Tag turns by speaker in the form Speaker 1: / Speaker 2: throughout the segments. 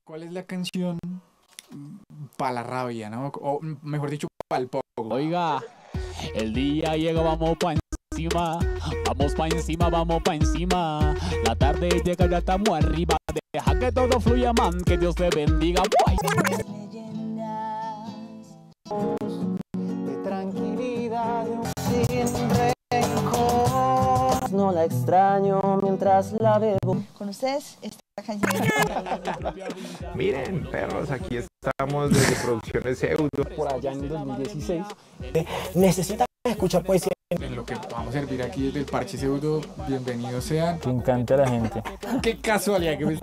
Speaker 1: ¿Cuál es la canción para la rabia, no? O mejor dicho, para el poco.
Speaker 2: Oiga, el día llega, vamos pa' encima. Vamos pa' encima, vamos pa' encima. La tarde llega, ya estamos arriba. Deja que todo fluya, man, que Dios te bendiga.
Speaker 3: De tranquilidad sin rencor. No la extraño mientras la bebo.
Speaker 4: Con ustedes, esta canción.
Speaker 5: Miren, perros, aquí estamos desde Producciones Pseudo.
Speaker 3: Por allá en el 2016. Necesita escuchar poesía.
Speaker 1: En lo que vamos a servir aquí desde el Parche Pseudo, bienvenidos sean.
Speaker 3: Que encante a la gente.
Speaker 1: Qué casualidad que me...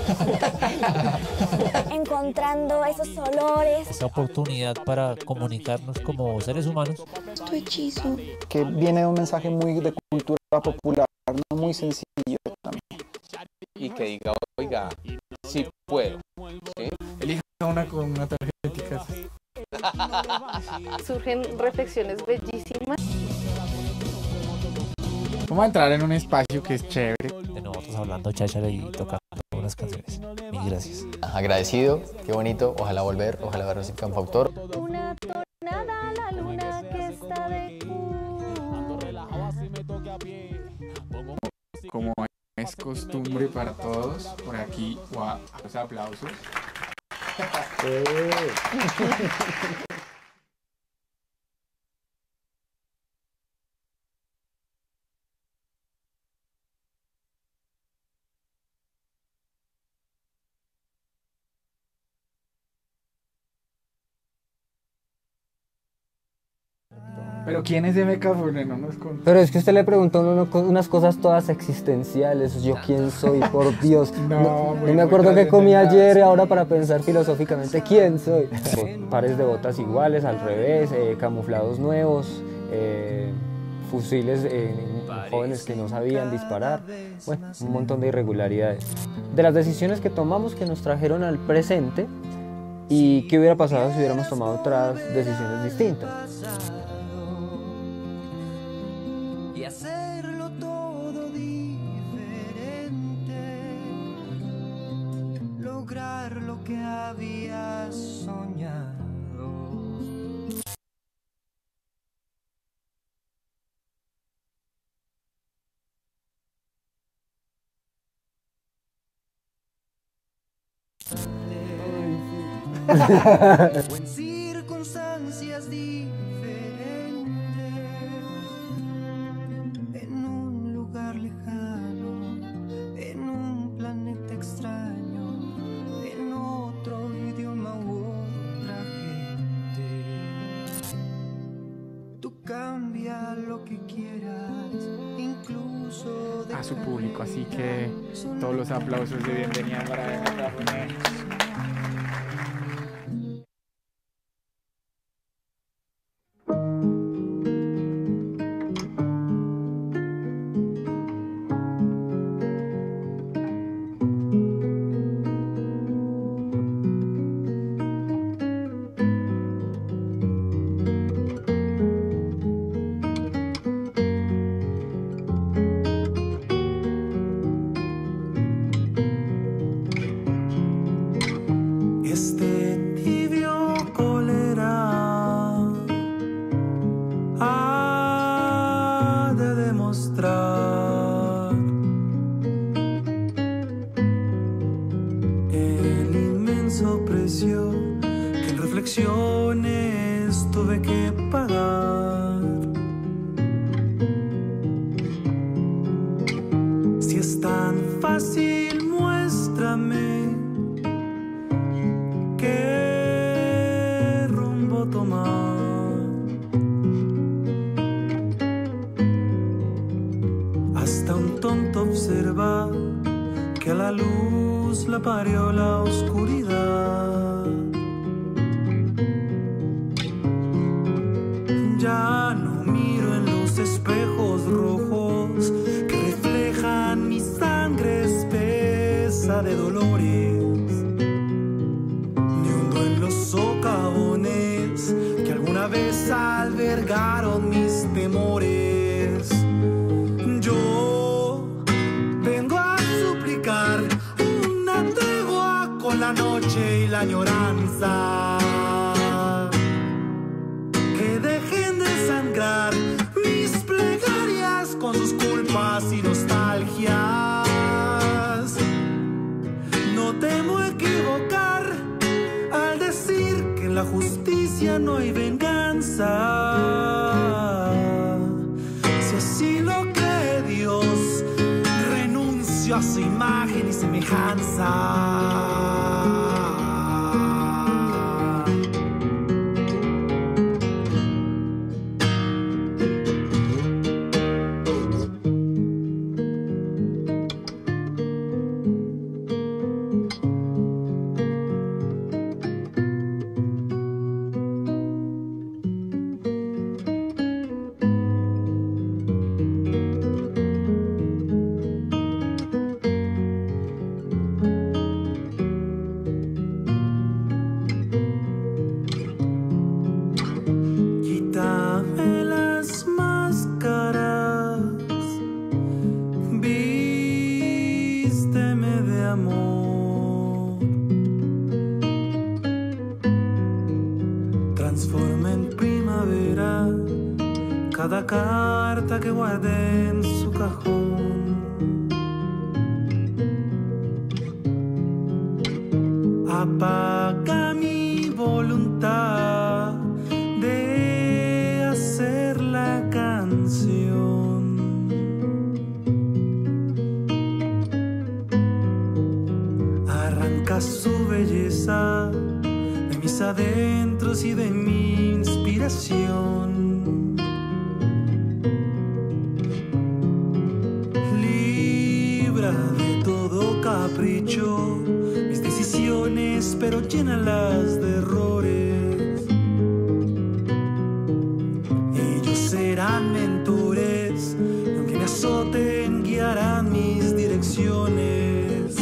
Speaker 6: Encontrando esos olores.
Speaker 7: Esa oportunidad para comunicarnos como seres humanos.
Speaker 6: Tu hechizo.
Speaker 3: Que viene de un mensaje muy de cultura popular, no muy sencillo también.
Speaker 8: Y que diga, oiga, sí puedo. ¿Sí?
Speaker 1: Elija una con una tarjetita.
Speaker 9: Surgen reflexiones bellísimas.
Speaker 1: Vamos a entrar en un espacio que es chévere.
Speaker 7: De nosotros hablando cháchara y tocando unas canciones. Mil gracias.
Speaker 8: Agradecido, qué bonito, ojalá volver, ojalá vernos en Campautor.
Speaker 6: Una tornada, la luna que está de
Speaker 1: Como es costumbre para todos, por aquí, los aplausos. Pero ¿quién es MK Fune? No nos contó.
Speaker 3: Pero es que usted le preguntó unas cosas todas existenciales. ¿Yo quién soy? Por Dios. No me acuerdo qué comí ayer ahora para pensar filosóficamente. ¿Quién soy? Pares de botas iguales, al revés, camuflados nuevos, fusiles jóvenes que no sabían disparar. Bueno, un montón de irregularidades. De las decisiones que tomamos que nos trajeron al presente y qué hubiera pasado si hubiéramos tomado otras decisiones distintas.
Speaker 10: Y hacerlo todo diferente, lograr lo que habías soñado. O en circunstancias diferentes, en un lugar lejano, en un planeta extraño, en otro idioma u otra gente. Tú cambia lo que quieras, incluso
Speaker 1: A su público, así que todos los aplausos de bienvenida para MK Fune.
Speaker 10: Este tibio cólera ha de demostrar el inmenso precio que en reflexiones tuve que pagar. Si es tan fácil, muéstrame qué rumbo tomar. Hasta un tonto observa que a la luz la parió la oscuridad. Ya no miro en los espejos rojos que reflejan mi sangre espesa de dolores, ni hundo en los socavones que alguna vez albergaron mis temores. Yo vengo a suplicar una tregua con la la noche y la añoranza. Que dejen de sangrar mis plegarias con sus culpas y nostalgias. No temo equivocar al decir que en la justicia no hay venganza. Si así lo cree Dios, renuncio a su imagen y semejanza. Cada carta que guardé en su cajón. Apaga mi voluntad de hacer la canción. Arranca su belleza de mis adentros y de mi inspiración. De todo capricho mis decisiones, pero llénalas de errores. Ellos serán mentores y aunque me azoten guiarán mis direcciones.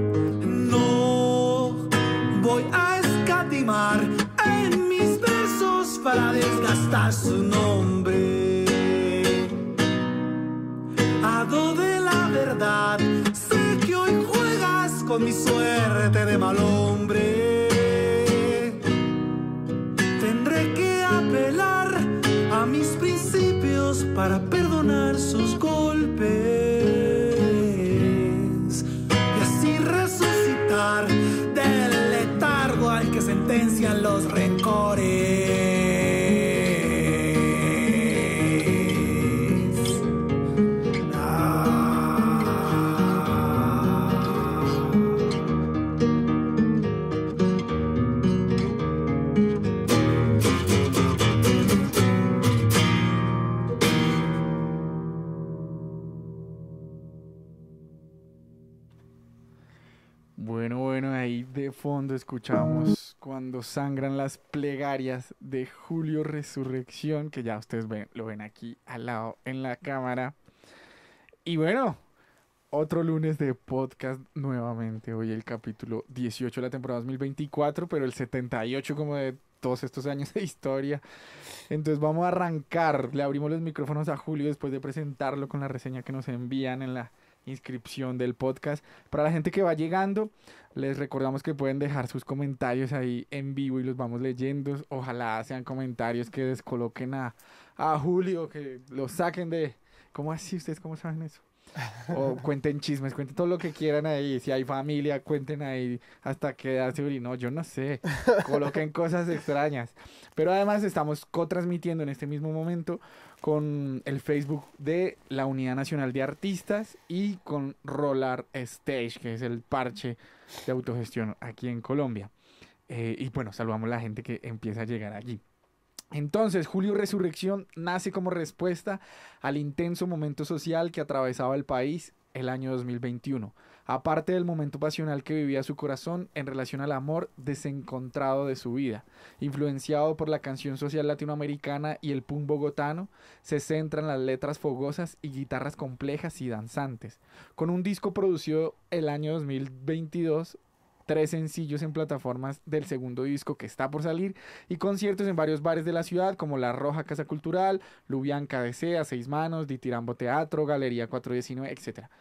Speaker 10: No voy a escatimar en mis versos para desgastar su nombre. Hado de la verdad, sé que hoy juegas con mi suerte de mal hombre. Tendré que apelar a mis principios para perdonar sus golpes y así resucitar del letargo al que sentencian los rencores.
Speaker 1: Bueno, ahí de fondo escuchamos Cuando sangran las plegarias de Julio Resurrección, que ya ustedes lo ven aquí al lado en la cámara. Y bueno, otro lunes de podcast nuevamente. Hoy el capítulo 18 de la temporada 2024, pero el 78 como de todos estos años de historia. Entonces vamos a arrancar. Le abrimos los micrófonos a Julio después de presentarlo con la reseña que nos envían en la inscripción del podcast. Para la gente que va llegando, les recordamos que pueden dejar sus comentarios ahí en vivo y los vamos leyendo. Ojalá sean comentarios que descoloquen a Julio, que lo saquen de... ¿Cómo así? ¿Ustedes cómo saben eso? O cuenten chismes, cuenten todo lo que quieran ahí. Si hay familia, cuenten ahí hasta quedarse urinó, yo no sé. Coloquen cosas extrañas. Pero además estamos co-transmitiendo en este mismo momento con el Facebook de la Unidad Nacional de Artistas y con Rolar Stage, que es el parche de autogestión aquí en Colombia. Y bueno, saludamos a la gente que empieza a llegar allí. Entonces, Julio Resurrección nace como respuesta al intenso momento social que atravesaba el país el año 2021. Aparte del momento pasional que vivía su corazón en relación al amor desencontrado de su vida, influenciado por la canción social latinoamericana y el punk bogotano, se centra en las letras fogosas y guitarras complejas y danzantes. Con un disco producido el año 2022, 3 sencillos en plataformas del segundo disco que está por salir y conciertos en varios bares de la ciudad como La Roja Casa Cultural, Lubianca DC, A Seis Manos, Ditirambo Teatro, Galería 419, etc.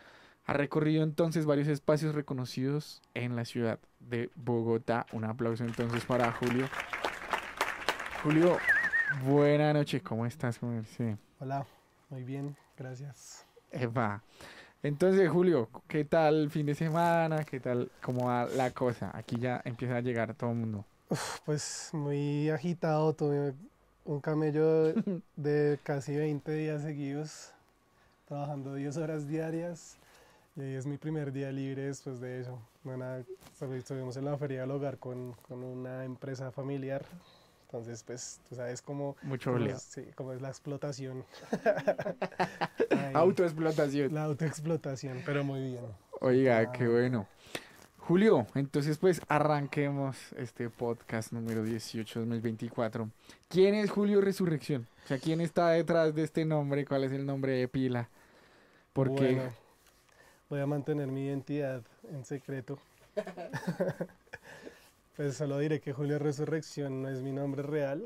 Speaker 1: Ha recorrido entonces varios espacios reconocidos en la ciudad de Bogotá. Un aplauso entonces para Julio. Julio, buena noche, ¿cómo estás? Sí.
Speaker 11: Hola, muy bien, gracias.
Speaker 1: Eva. Entonces, Julio, ¿qué tal el fin de semana? ¿Qué tal, cómo va la cosa? Aquí ya empieza a llegar todo el mundo.
Speaker 11: Pues muy agitado, tuve un camello de casi 20 días seguidos, trabajando 10 horas diarias, y hoy es mi primer día libre después de eso. Bueno, estuvimos en la Feria del Hogar con una empresa familiar, entonces pues tú sabes cómo...
Speaker 1: Mucho lío.
Speaker 11: Sí, cómo es la explotación.
Speaker 1: Autoexplotación.
Speaker 11: La autoexplotación, pero muy bien.
Speaker 1: Oiga, qué bueno. Julio, entonces pues arranquemos este podcast número 18 2024. ¿Quién es Julio Resurrección? O sea, ¿quién está detrás de este nombre? ¿Cuál es el nombre de pila? Porque
Speaker 11: Bueno, voy a mantener mi identidad en secreto. Pues solo diré que Julio Resurrección no es mi nombre real.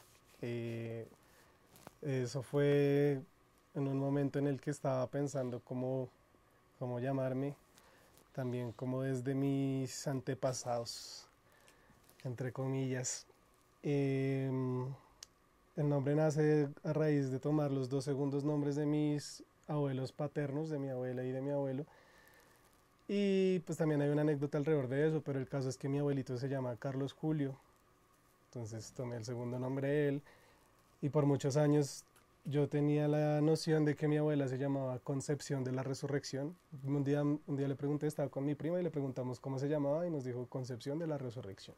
Speaker 11: Eso fue en un momento en el que estaba pensando cómo llamarme. También como desde mis antepasados, entre comillas. El nombre nace a raíz de tomar los dos segundos nombres de mis abuelos paternos, de mi abuela y de mi abuelo. Y pues también hay una anécdota alrededor de eso, pero el caso es que mi abuelito se llama Carlos Julio. Entonces tomé el segundo nombre de él y por muchos años yo tenía la noción de que mi abuela se llamaba Concepción de la Resurrección. Un día le pregunté, estaba con mi prima y le preguntamos cómo se llamaba y nos dijo Concepción de la Resurrección.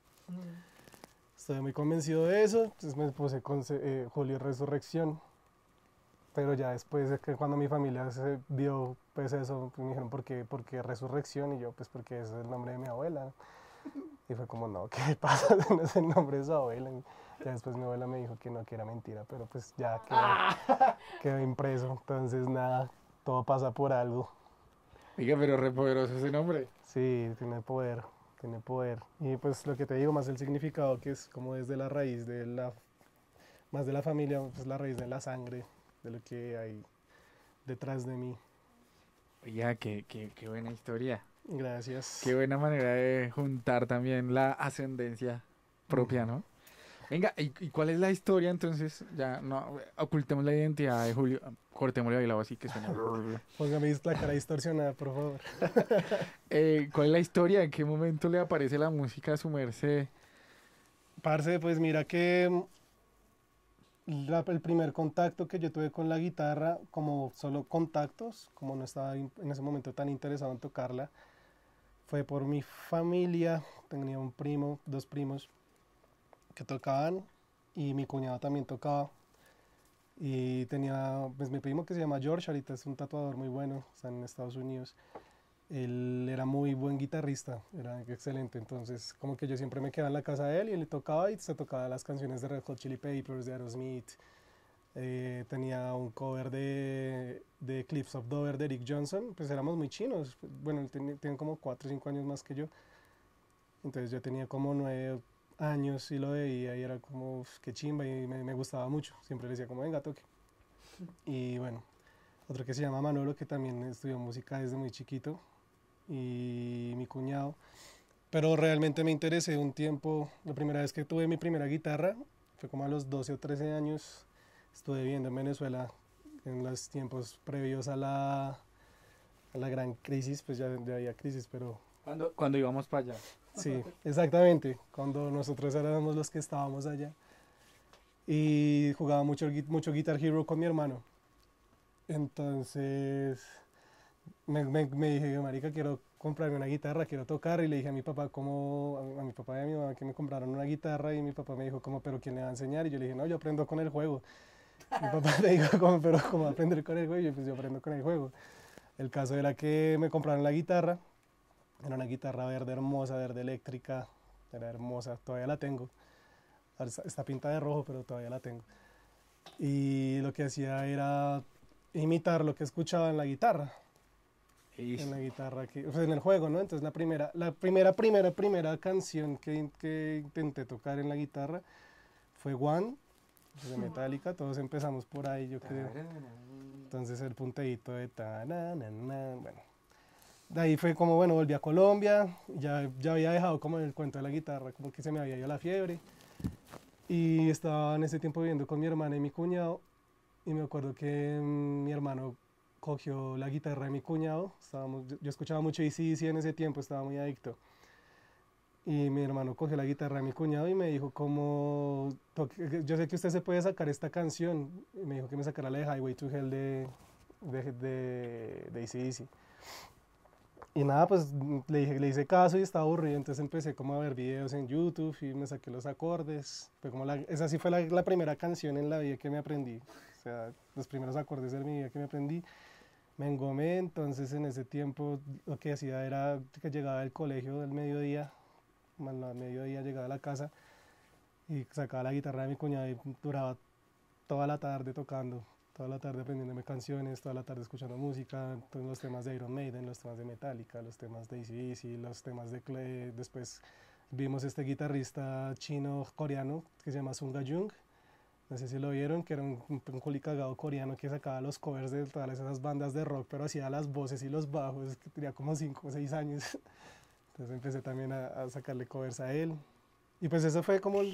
Speaker 11: Estoy muy convencido de eso, entonces me puse Julio Resurrección. Pero ya después de que cuando mi familia se vio pues eso, me dijeron ¿por qué Resurrección? Y yo pues porque ese es el nombre de mi abuela. Y fue como no, ¿qué pasa? No es el nombre de su abuela. Ya después mi abuela me dijo que no, que era mentira, pero pues ya quedó impreso. Entonces nada, todo pasa por algo.
Speaker 1: Oiga, pero re poderoso ese nombre.
Speaker 11: Sí, tiene poder. Y pues lo que te digo, más el significado que es como desde la raíz más de la familia, pues la raíz de la sangre, de lo que hay detrás de mí.
Speaker 1: Oiga, qué buena historia.
Speaker 11: Gracias.
Speaker 1: Qué buena manera de juntar también la ascendencia propia, ¿no? Venga, ¿y cuál es la historia entonces? Ya no ocultemos la identidad de Julio, cortémosle ahí la voz así que suena.
Speaker 11: Póngame la cara distorsionada, por favor.
Speaker 1: ¿Cuál es la historia? ¿En qué momento le aparece la música a su merced?
Speaker 11: Parce, pues mira que el primer contacto que yo tuve con la guitarra, como solo contactos, como no estaba en ese momento tan interesado en tocarla, fue por mi familia. Tenía un primo, dos primos que tocaban y mi cuñado también tocaba. Y tenía pues mi primo que se llama George, ahorita es un tatuador muy bueno, está en Estados Unidos. Él era muy buen guitarrista, era excelente, entonces como que yo siempre me quedaba en la casa de él y él tocaba y se tocaba las canciones de Red Hot Chili Peppers, de Aerosmith. Tenía un cover de Cliffs of Dover de Eric Johnson, pues éramos muy chinos, bueno, él tiene como 4 o 5 años más que yo, entonces yo tenía como 9 años y lo veía y era como uf, qué chimba y me gustaba mucho, siempre le decía como venga toque. Y bueno, otro que se llama Manolo que también estudió música desde muy chiquito y mi cuñado, pero realmente me interesé un tiempo. La primera vez que tuve mi primera guitarra fue como a los 12 o 13 años. Estuve viviendo en Venezuela en los tiempos previos a la gran crisis, pues ya había crisis, pero...
Speaker 1: Cuando íbamos para allá.
Speaker 11: Sí, exactamente, cuando nosotros éramos los que estábamos allá. Y jugaba mucho Guitar Hero con mi hermano. Entonces me dije, marica, quiero comprarme una guitarra, quiero tocar. Y le dije a mi papá, a mi papá y a mi mamá que me compraron una guitarra. Y mi papá me dijo, pero ¿quién le va a enseñar? Y yo le dije, no, yo aprendo con el juego. Mi papá me dijo, pero ¿cómo aprender con el juego? Y yo, pues yo aprendo con el juego. El caso era que me compraron la guitarra. Era una guitarra verde hermosa, verde eléctrica. Era hermosa, todavía la tengo. Está pintada de rojo, pero todavía la tengo. Y lo que hacía era imitar lo que escuchaba en la guitarra. En la guitarra, pues en el juego, ¿no? Entonces la primera canción que intenté tocar en la guitarra fue One de Metallica, todos empezamos por ahí, yo creo. Entonces el punteíto de ta, na, na, na, bueno. De ahí fue como, bueno, volví a Colombia, ya había dejado como el cuento de la guitarra, como que se me había ido la fiebre. Y estaba en ese tiempo viviendo con mi hermana y mi cuñado, y me acuerdo que mi hermano cogió la guitarra de mi cuñado, yo escuchaba mucho AC/DC en ese tiempo, estaba muy adicto. Y mi hermano cogió la guitarra de mi cuñado y me dijo como, yo sé que usted se puede sacar esta canción, y me dijo que me sacara la de Highway to Hell de AC/DC. Y nada, pues le hice caso y estaba aburrido, entonces empecé como a ver videos en YouTube y me saqué los acordes. Fue como esa sí fue la primera canción en la vida que me aprendí, o sea, los primeros acordes de mi vida que me aprendí. Me engomé, entonces en ese tiempo lo que hacía era que llegaba del colegio del mediodía, al mediodía llegaba a la casa y sacaba la guitarra de mi cuñado y duraba toda la tarde tocando. Toda la tarde aprendiéndome canciones, toda la tarde escuchando música, todos los temas de Iron Maiden, los temas de Metallica, los temas de AC/DC, los temas de Clay. Después vimos este guitarrista chino-coreano que se llama Sunga Jung, no sé si lo vieron, que era un culicagado coreano que sacaba los covers de todas esas bandas de rock, pero hacía las voces y los bajos, que tenía como 5 o 6 años. Entonces empecé también a sacarle covers a él. Y pues eso fue como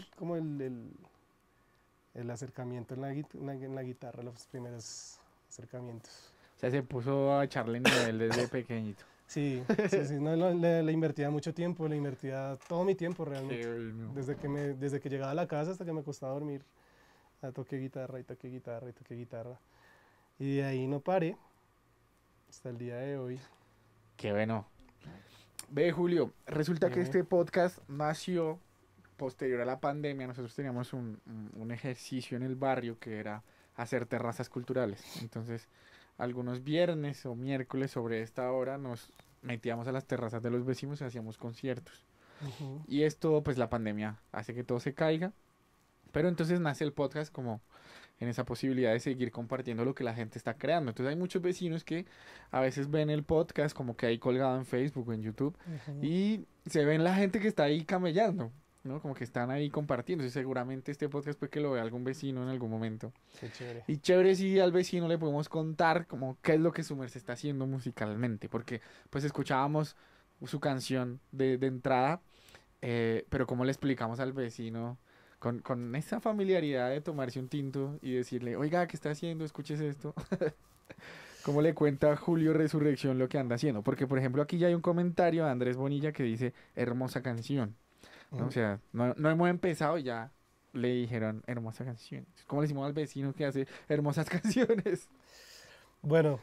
Speaker 11: el acercamiento en la guitarra, los primeros acercamientos.
Speaker 1: O sea, se puso a echarle nivel desde pequeñito.
Speaker 11: Sí, no, le invertía mucho tiempo, le invertía todo mi tiempo realmente.
Speaker 1: Bueno.
Speaker 11: Desde que llegaba a la casa hasta que me acostaba a dormir, toqué guitarra y toqué guitarra y toqué guitarra. Y de ahí no paré hasta el día de hoy.
Speaker 1: Qué bueno. Ve, Julio, resulta que este podcast nació posterior a la pandemia. Nosotros teníamos un ejercicio en el barrio que era hacer terrazas culturales. Entonces, algunos viernes o miércoles sobre esta hora nos metíamos a las terrazas de los vecinos y hacíamos conciertos. Y esto, pues la pandemia hace que todo se caiga. Pero entonces nace el podcast como en esa posibilidad de seguir compartiendo lo que la gente está creando. Entonces hay muchos vecinos que a veces ven el podcast como que ahí colgado en Facebook o en YouTube y se ven la gente que está ahí camellando, ¿no? Como que están ahí compartiendo. Y seguramente este podcast puede que lo vea algún vecino en algún momento.
Speaker 11: Qué chévere.
Speaker 1: Y chévere si al vecino le podemos contar como qué es lo que su merced está haciendo musicalmente. Porque pues escuchábamos su canción de entrada, pero cómo le explicamos al vecino con esa familiaridad de tomarse un tinto y decirle, oiga, ¿qué está haciendo? Escuches esto. ¿Cómo le cuenta Julio Resurrección lo que anda haciendo? Porque, por ejemplo, aquí ya hay un comentario de Andrés Bonilla que dice, hermosa canción. ¿No? O sea, no hemos empezado y ya le dijeron, hermosa canción. ¿Cómo le decimos al vecino que hace hermosas canciones?
Speaker 11: Bueno,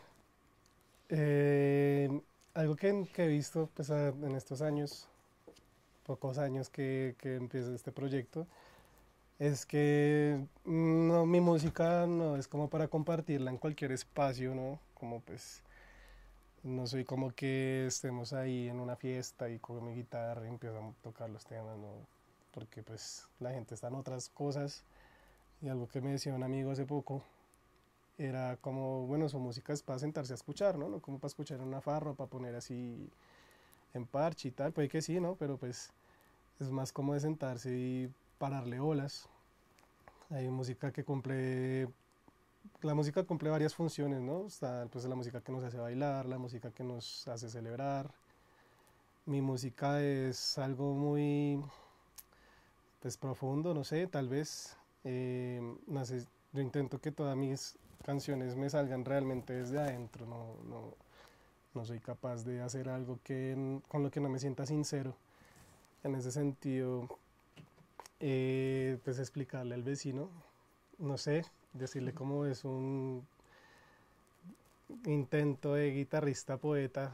Speaker 11: algo que he visto pues, en estos años, pocos años que empieza este proyecto, es que mi música no es como para compartirla en cualquier espacio, ¿no? Como pues, no soy como que estemos ahí en una fiesta y con mi guitarra y empiezo a tocar los temas, ¿no? Porque pues la gente está en otras cosas y algo que me decía un amigo hace poco era como, bueno, su música es para sentarse a escuchar, ¿no? No como para escuchar en una farra, para poner así en parche y tal, puede que sí, ¿no? Pero pues es más como de sentarse y pararle olas. Hay música que la música cumple varias funciones, ¿no? Está pues la música que nos hace bailar, la música que nos hace celebrar. Mi música es algo muy pues profundo, no sé, tal vez. Yo intento que todas mis canciones me salgan realmente desde adentro, no soy capaz de hacer algo con lo que no me sienta sincero. En ese sentido, pues explicarle al vecino, no sé, decirle cómo es un intento de guitarrista poeta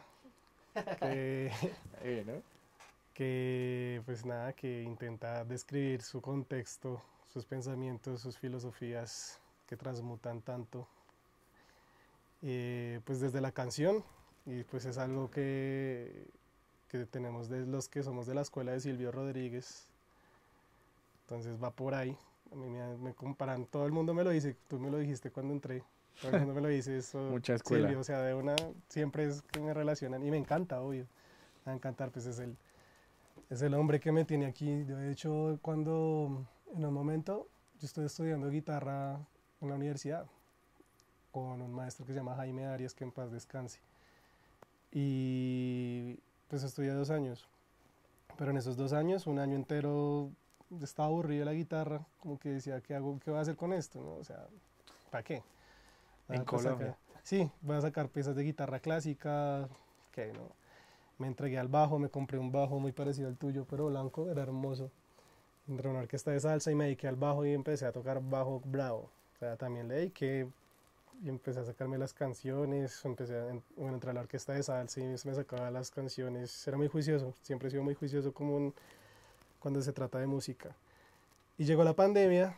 Speaker 11: que pues nada, que intenta describir su contexto, sus pensamientos, sus filosofías que transmutan tanto pues desde la canción, y pues es algo que tenemos de los que somos de la escuela de Silvio Rodríguez. Entonces va por ahí. A mí me comparan, todo el mundo me lo dice, tú me lo dijiste cuando entré, todo el mundo me lo dice eso.
Speaker 1: Mucha escuela.
Speaker 11: Silvio, o sea, de una, siempre es que me relacionan y me encanta, obvio. Me va a encantar, pues es el hombre que me tiene aquí. De hecho, cuando en un momento yo estoy estudiando guitarra en la universidad con un maestro que se llama Jaime Arias, que en paz descanse. Y pues estudié 2 años, pero en esos 2 años, un año entero, estaba aburrido de la guitarra, como que decía, ¿qué hago? ¿Qué voy a hacer con esto? ¿No? O sea, ¿para qué?
Speaker 1: En Colombia.
Speaker 11: Sí, voy a sacar piezas de guitarra clásica, que no. Me entregué al bajo, me compré un bajo muy parecido al tuyo, pero blanco, era hermoso. Entré a una orquesta de salsa y me dediqué al bajo y empecé a tocar bajo bravo. O sea, también le dediqué y empecé a sacarme las canciones, bueno, entré a la orquesta de salsa y me sacaba las canciones. Era muy juicioso, siempre he sido muy juicioso cuando se trata de música. Y llegó la pandemia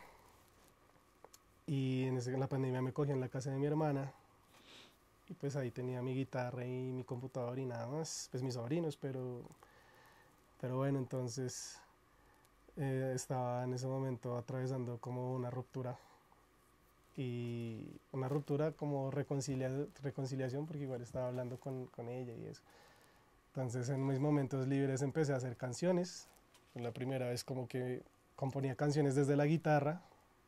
Speaker 11: y en la pandemia me cogí en la casa de mi hermana. Y pues ahí tenía mi guitarra y mi computador y nada más, pues mis sobrinos, pero bueno, entonces estaba en ese momento atravesando como una ruptura. Y una ruptura como reconciliación, porque igual estaba hablando con ella y eso. Entonces en mis momentos libres empecé a hacer canciones. La primera vez como que componía canciones desde la guitarra.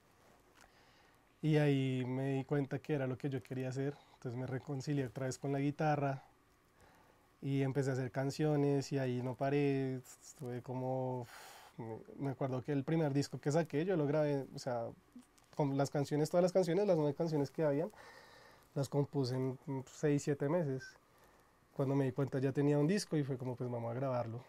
Speaker 11: Y ahí me di cuenta que era lo que yo quería hacer. Entonces me reconcilié otra vez con la guitarra y empecé a hacer canciones y ahí no paré. Estuve como... Me acuerdo que el primer disco que saqué yo lo grabé, o sea, con las canciones, todas las canciones, las 9 canciones que habían, las compuse en 6, 7 meses. Cuando me di cuenta ya tenía un disco y fue como pues vamos a grabarlo.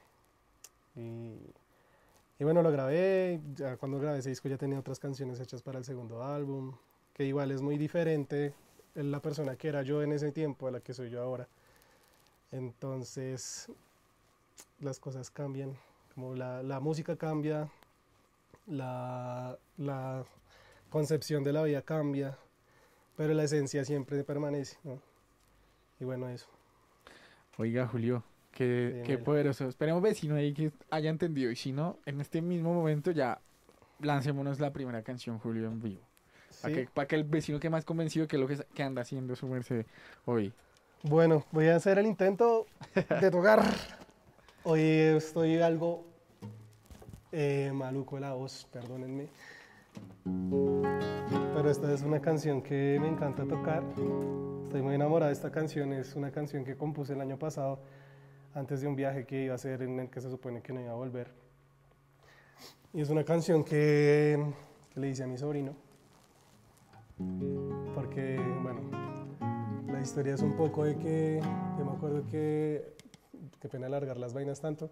Speaker 11: Y bueno, lo grabé, ya cuando grabé ese disco ya tenía otras canciones hechas para el segundo álbum, que igual es muy diferente la persona que era yo en ese tiempo a la que soy yo ahora. Entonces las cosas cambian, como la música cambia, la concepción de la vida cambia, pero la esencia siempre permanece, ¿no? Y bueno, eso.
Speaker 1: Oiga, Julio, qué poderoso. Esperemos vecino ahí que haya entendido. Y si no, en este mismo momento ya lancémonos la primera canción, Julio, en vivo. ¿Sí? Para que el vecino quede más convencido que es lo que anda haciendo su merced hoy.
Speaker 11: Bueno, voy a hacer el intento de tocar. Hoy estoy algo maluco de la voz, perdónenme. Pero esta es una canción que me encanta tocar. Estoy muy enamorada de esta canción. Es una canción que compuse el año pasado antes de un viaje que iba a hacer en el que se supone que no iba a volver. Y es una canción que le hice a mi sobrino. Porque, bueno, la historia es un poco de que yo me acuerdo que, qué pena alargar las vainas tanto,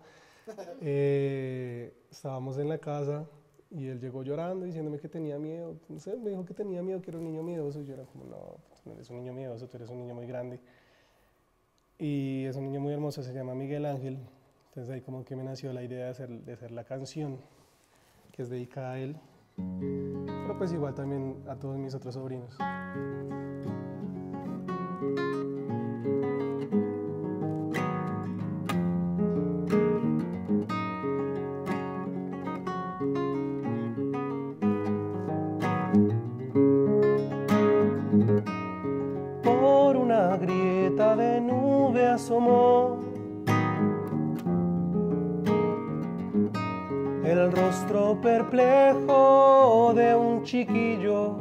Speaker 11: estábamos en la casa y él llegó llorando diciéndome que tenía miedo, no sé, me dijo que tenía miedo, que era un niño miedoso, y yo era como, no, tú no eres un niño miedoso, tú eres un niño muy grande. Y es un niño muy hermoso, se llama Miguel Ángel, entonces ahí como que me nació la idea de hacer la canción, que es dedicada a él, pero pues igual también a todos mis otros sobrinos. Por una grieta de nube asomó el rostro perplejo de un chiquillo,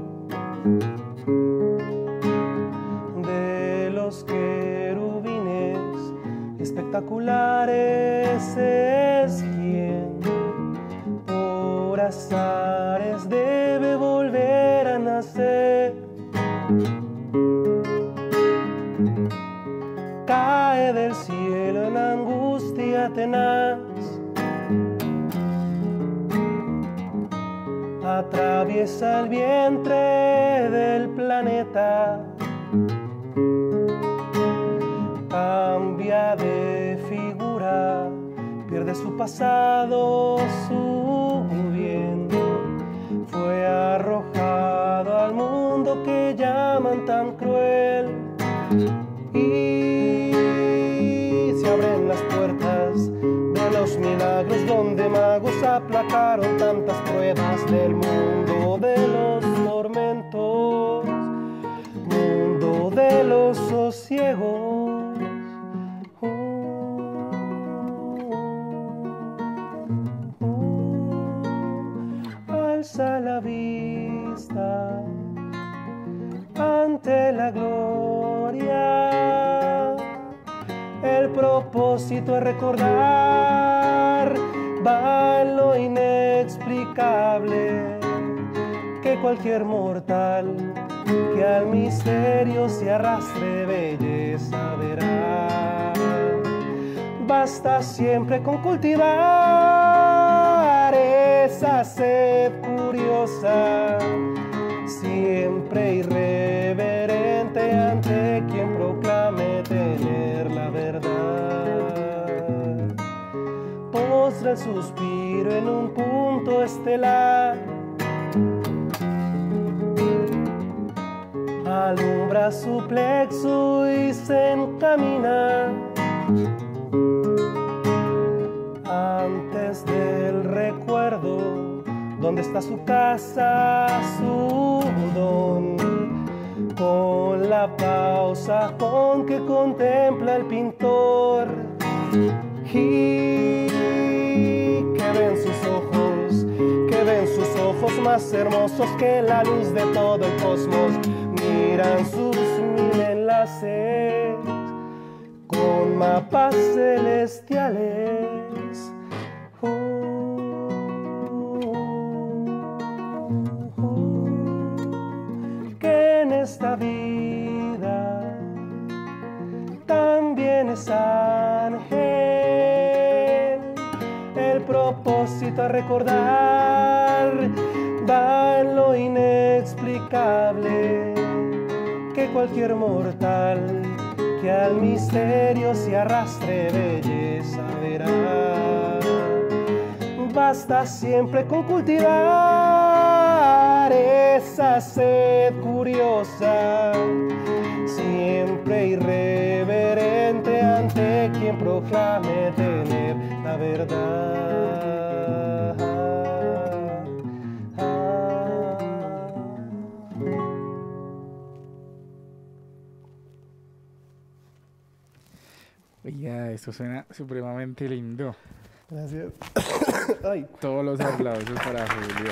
Speaker 11: de los querubines espectaculares es quien por azares debe volver a nacer. Cae del cielo en angustia tenaz, atraviesa el vientre del planeta, cambia de figura, pierde su pasado, su bien, fue arrojado al mundo que llaman tan cruel. Y se abren las puertas de los milagros donde magos aplacaron tantas pruebas del mundo de los tormentos, mundo de los sosiegos. Alza la vida. busca ante la gloria. El propósito es recordar, va en lo inexplicable, que cualquier mortal que al misterio se arrastre belleza verá. Basta siempre con cultivar esa sed curiosa, siempre irreverente ante quien proclame tener la verdad. Postra el suspiro en un punto estelar, alumbra su plexo y se encamina antes del recuerdo. ¿Dónde está su casa, su don? Con la pausa con que contempla el pintor, y que ven sus ojos más hermosos que la luz de todo el cosmos. Miran sus mil enlaces con mapas celestiales. Que en esta vida también es ángel. El propósito a recordar va en lo inexplicable, que cualquier mortal que al misterio se arrastre belleza verá. Basta siempre con cultivar esa sed curiosa, siempre irreverente ante quien proclame tener la verdad.
Speaker 1: Oiga, esto suena supremamente lindo.
Speaker 11: Gracias. Ay.
Speaker 1: Todos los aplausos para Julio.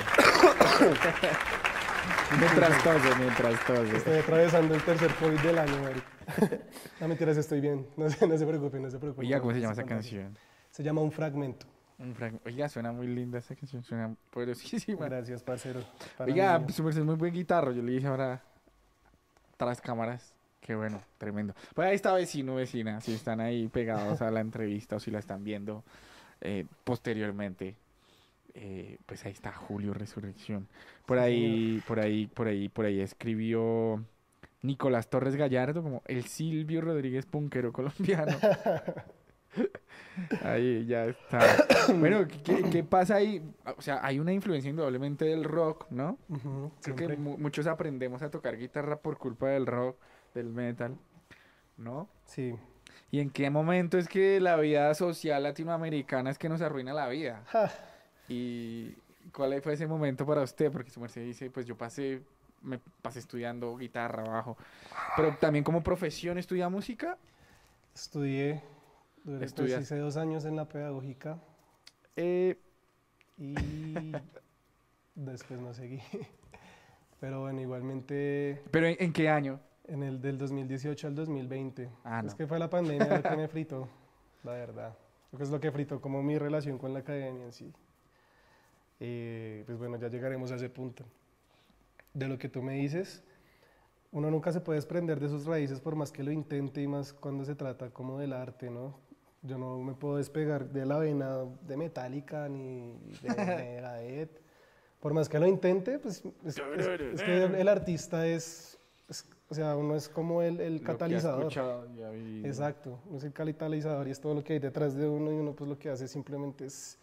Speaker 1: Mientras tose.
Speaker 11: Estoy atravesando el tercer COVID del año, marica. No, mentiras, estoy bien. No se preocupen.
Speaker 1: Oiga, ¿cómo se llama esa canción?
Speaker 11: Se llama Un Fragmento.
Speaker 1: Oiga, suena muy linda esa canción, suena poderosísima.
Speaker 11: Gracias, parcero.
Speaker 1: Oiga, su merced es muy buen guitarro. Yo le dije ahora, tras cámaras, qué bueno, tremendo. Pues ahí está vecina, si están ahí pegados a la entrevista o si la están viendo posteriormente. Pues ahí está Julio Resurrección. Por ahí escribió Nicolás Torres Gallardo como el Silvio Rodríguez punkero colombiano. Ahí ya está. Bueno, ¿qué pasa ahí? O sea, hay una influencia indudablemente del rock, ¿no? Creo que muchos aprendemos a tocar guitarra por culpa del rock, del metal, ¿no?
Speaker 11: Sí.
Speaker 1: ¿Y en qué momento es que la vida social latinoamericana es que nos arruina la vida? ¿Y cuál fue ese momento para usted? Porque su merced dice, pues me pasé estudiando guitarra, bajo. Pero también como profesión, ¿estudia música?
Speaker 11: Estudié, hice 2 años en la pedagógica. Y después no seguí. Pero bueno, igualmente...
Speaker 1: ¿Pero en qué año?
Speaker 11: En el del 2018 al 2020.
Speaker 1: No.
Speaker 11: Es que fue la pandemia lo que me fritó, la verdad. Es lo que fritó como mi relación con la academia en sí. Pues bueno, ya llegaremos a ese punto. De lo que tú me dices, uno nunca se puede desprender de sus raíces por más que lo intente y más cuando se trata como del arte, ¿no? Yo no me puedo despegar de la vena de Metallica ni de Megadeth. Por más que lo intente, pues es que el artista o sea, uno es como el catalizador. Exacto, uno es el catalizador y es todo lo que hay detrás de uno y uno pues lo que hace simplemente es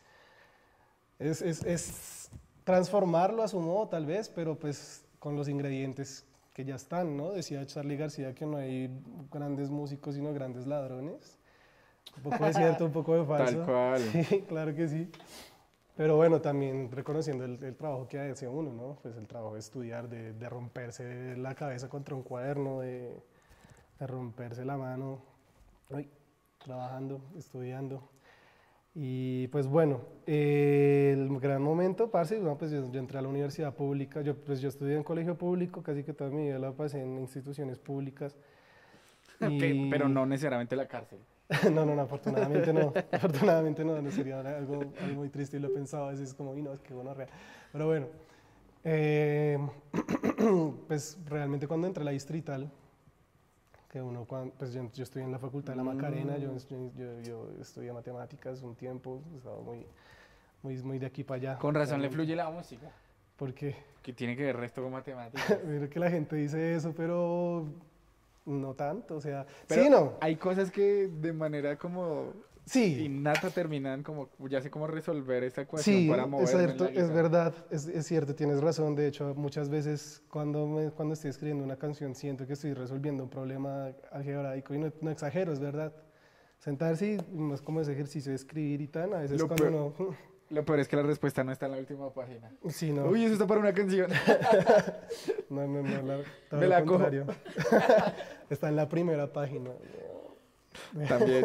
Speaker 11: transformarlo a su modo tal vez, pero pues con los ingredientes que ya están, ¿no? Decía Charly García que no hay grandes músicos sino grandes ladrones. Un poco de cierto, un poco de falso.
Speaker 1: Tal cual.
Speaker 11: Sí, claro que sí. Pero bueno, también reconociendo el trabajo que hace uno, ¿no? Pues el trabajo de estudiar, de romperse la cabeza contra un cuaderno, de romperse la mano, trabajando, estudiando. Y pues bueno, el gran momento, parce, no, pues yo entré a la universidad pública, yo estudié en colegio público, casi que toda mi vida la pasé en instituciones públicas.
Speaker 1: Pero no necesariamente la cárcel.
Speaker 11: No, afortunadamente no, afortunadamente no, sería algo muy triste y lo he pensado a veces como, y no, es que bueno, real. Pero bueno, pues realmente cuando entré a la distrital, que uno, pues yo estoy en la Facultad de la Macarena, yo estudié matemáticas un tiempo, estaba muy de aquí para allá.
Speaker 1: Con razón le fluye la música.
Speaker 11: ¿Por qué?
Speaker 1: Que tiene que ver resto con matemáticas.
Speaker 11: Mira que la gente dice eso, pero no tanto, o sea,
Speaker 1: pero
Speaker 11: sí, no.
Speaker 1: Hay cosas que de manera como innata terminan como, ya sé cómo resolver esa ecuación para moverme.
Speaker 11: Sí, es verdad, es cierto, tienes razón. De hecho, muchas veces cuando estoy escribiendo una canción siento que estoy resolviendo un problema algebraico y no exagero, es verdad. Sentarse y más como ese ejercicio de escribir y tal, a veces
Speaker 1: Lo peor es que la respuesta no está en la última página.
Speaker 11: Sí, no.
Speaker 1: Uy, eso está para una canción.
Speaker 11: No,
Speaker 1: me la cojo.
Speaker 11: Está en la primera página.
Speaker 1: También.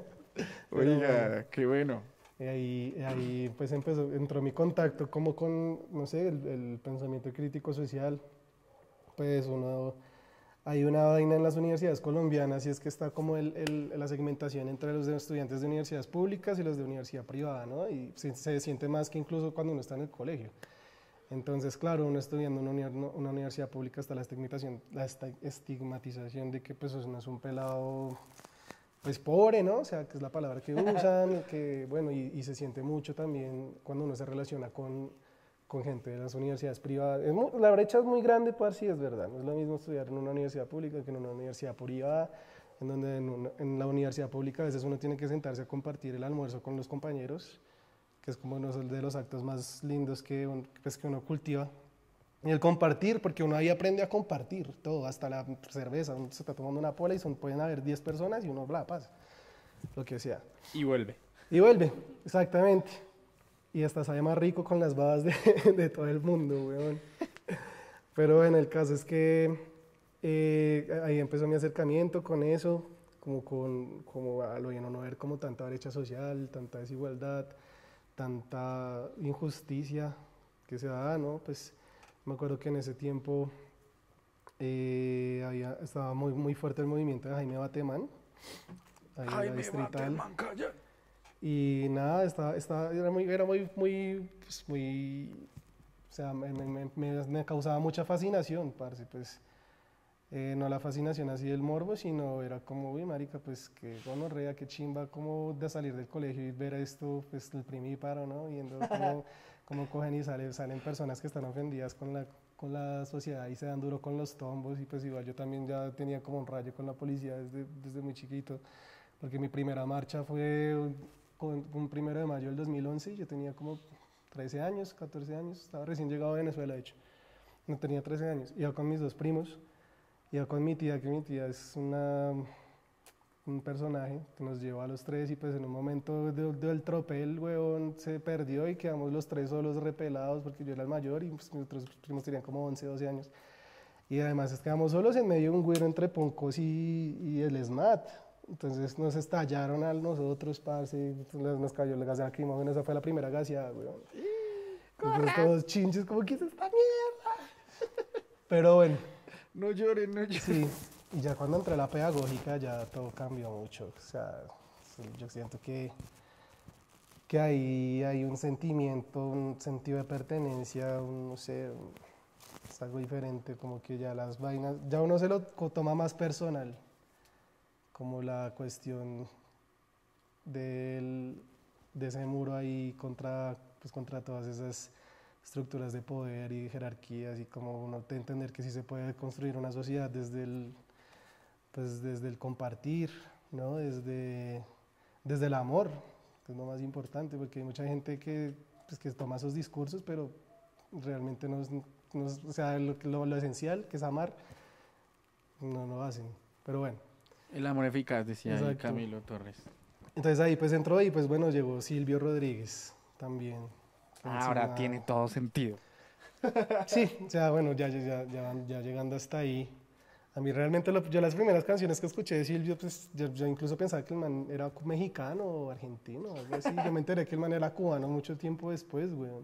Speaker 1: Oiga, qué bueno.
Speaker 11: Y ahí pues entró mi contacto como con, no sé, el pensamiento crítico social. Pues hay una vaina en las universidades colombianas y es que está como la segmentación entre los estudiantes de universidades públicas y los de universidad privada, ¿no? Y se siente más que incluso cuando uno está en el colegio. Entonces, claro, uno estudiando una universidad pública está la estigmatización de que pues uno es un pelado pues pobre, ¿no? O sea, que es la palabra que usan, que bueno, y se siente mucho también cuando uno se relaciona con gente de las universidades privadas. La brecha es muy grande, sí, es verdad. No es lo mismo estudiar en una universidad pública que en una universidad privada, en donde en la universidad pública a veces uno tiene que sentarse a compartir el almuerzo con los compañeros, que es como uno de los actos más lindos que uno cultiva. Y el compartir, porque uno ahí aprende a compartir todo, hasta la cerveza. Uno se está tomando una pola y pueden haber 10 personas y uno pasa, lo que sea.
Speaker 1: Y vuelve.
Speaker 11: Exactamente. Y hasta sabe más rico con las babas de todo el mundo, weón. Pero bueno, el caso es que ahí empezó mi acercamiento con eso, como a lo no ver como tanta brecha social, tanta desigualdad, tanta injusticia que se da, ¿no? Pues me acuerdo que en ese tiempo estaba muy fuerte el movimiento de Jaime Batemán.
Speaker 1: Jaime Batemán, calla.
Speaker 11: Y nada, era muy, o sea, me causaba mucha fascinación, parce, pues, no la fascinación así del morbo, sino era como, uy, marica, pues, que gonorrea, qué chimba, como de salir del colegio y ver esto, pues, el primíparo, ¿no? Viendo cómo cogen y salen personas que están ofendidas con la sociedad y se dan duro con los tombos, y pues igual yo también ya tenía como un rayo con la policía desde muy chiquito, porque mi primera marcha fue un 1 de mayo del 2011, yo tenía como 13 años, 14 años, estaba recién llegado a Venezuela, de hecho, no tenía 13 años, iba con mis 2 primos, iba con mi tía, que mi tía es un personaje que nos llevó a los 3 y pues en un momento del tropel, weón, se perdió y quedamos los 3 solos repelados porque yo era el mayor y pues, mis otros primos tenían como 11, 12 años. Y además quedamos solos en medio de un güero entre Poncos y el SMAT. Entonces nos estallaron a nosotros, parce, nos cayó la gas lacrimógena, esa fue la primera gaseada, weón. Entonces todos chinches, como, ¿qué es esta mierda? Pero bueno.
Speaker 1: No lloren.
Speaker 11: Sí, y ya cuando entré a la pedagógica ya todo cambió mucho. O sea, yo siento que ahí hay un sentimiento, un sentido de pertenencia, no sé, es algo diferente, como que ya las vainas, ya uno se lo toma más personal. Como la cuestión de ese muro ahí contra todas esas estructuras de poder y jerarquías, y como uno entender que sí se puede construir una sociedad desde el compartir, ¿no? Desde el amor, que es lo más importante, porque hay mucha gente que toma esos discursos, pero realmente no es, o sea, lo esencial, que es amar, no lo hacen, pero bueno.
Speaker 1: El amor eficaz, decía Camilo Torres.
Speaker 11: Entonces ahí pues entró y pues bueno, llegó Silvio Rodríguez también.
Speaker 1: Ahora tiene todo sentido.
Speaker 11: Sí, o sea, bueno, ya llegando hasta ahí A mí realmente, yo las primeras canciones que escuché de Silvio, pues yo incluso pensaba que el man era mexicano o argentino, algo así. Yo me enteré que el man era cubano mucho tiempo después, weón.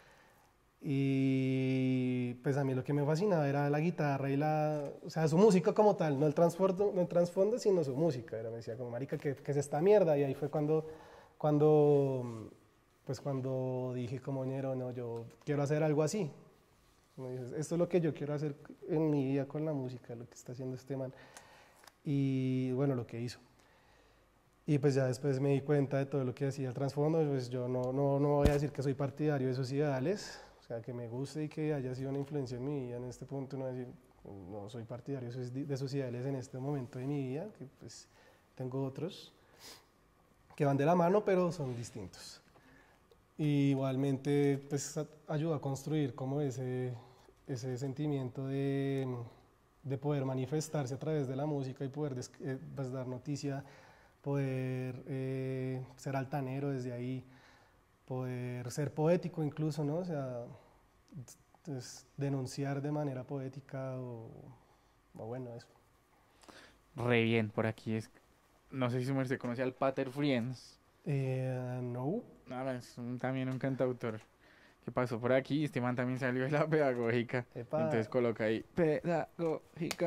Speaker 11: Y pues a mí lo que me fascinaba era la guitarra y o sea, su música como tal, no el trasfondo, sino su música. Me decía como, marica, ¿qué es esta mierda? Y ahí fue cuando dije como, ñero, no, yo quiero hacer algo así. Me dices, esto es lo que yo quiero hacer en mi vida con la música, lo que está haciendo este man. Y bueno, lo que hizo. Y pues ya después me di cuenta de todo lo que hacía el trasfondo. Pues yo no voy a decir que soy partidario de esos ideales, o sea, que me guste y que haya sido una influencia en mi vida en este punto. No voy a decir, no soy partidario de esos ideales en este momento de mi vida, que pues tengo otros que van de la mano, pero son distintos. Y igualmente pues ayuda a construir como ese sentimiento de poder manifestarse a través de la música y poder pues, dar noticia, poder ser altanero desde ahí, poder ser poético incluso, ¿no? O sea, denunciar de manera poética o bueno, eso.
Speaker 1: Re bien, por aquí no sé si su merced conoce al Pater Friends.
Speaker 11: No.
Speaker 1: Es también un cantautor que pasó por aquí. Este man también salió de la pedagógica.
Speaker 11: Epa.
Speaker 1: Entonces coloca ahí, pedagógica.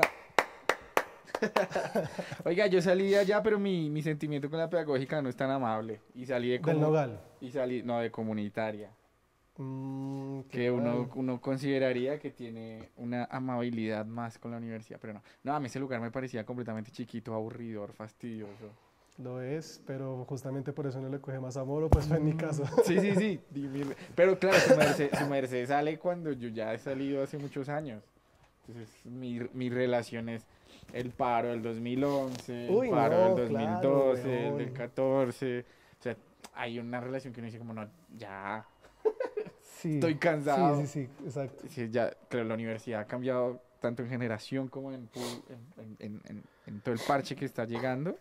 Speaker 1: Oiga, yo salí de allá, pero mi sentimiento con la pedagógica no es tan amable. Y salí de
Speaker 11: ¿Del Nogal?
Speaker 1: No, de comunitaria. Que uno consideraría que tiene una amabilidad más con la universidad, pero no. No, a mí ese lugar me parecía completamente chiquito, aburridor, fastidioso.
Speaker 11: Lo es, pero justamente por eso no le coge más amor, o pues fue en mi caso.
Speaker 1: Sí. Pero claro, su merced sale cuando yo ya he salido hace muchos años. Entonces, mi relación es el paro del 2011, el paro del 2012, claro, el del 14. O sea, hay una relación que uno dice como, no, ya,
Speaker 11: sí,
Speaker 1: estoy cansado.
Speaker 11: Sí, exacto.
Speaker 1: Sí, ya, claro, la universidad ha cambiado tanto en generación como en todo el parche que está llegando.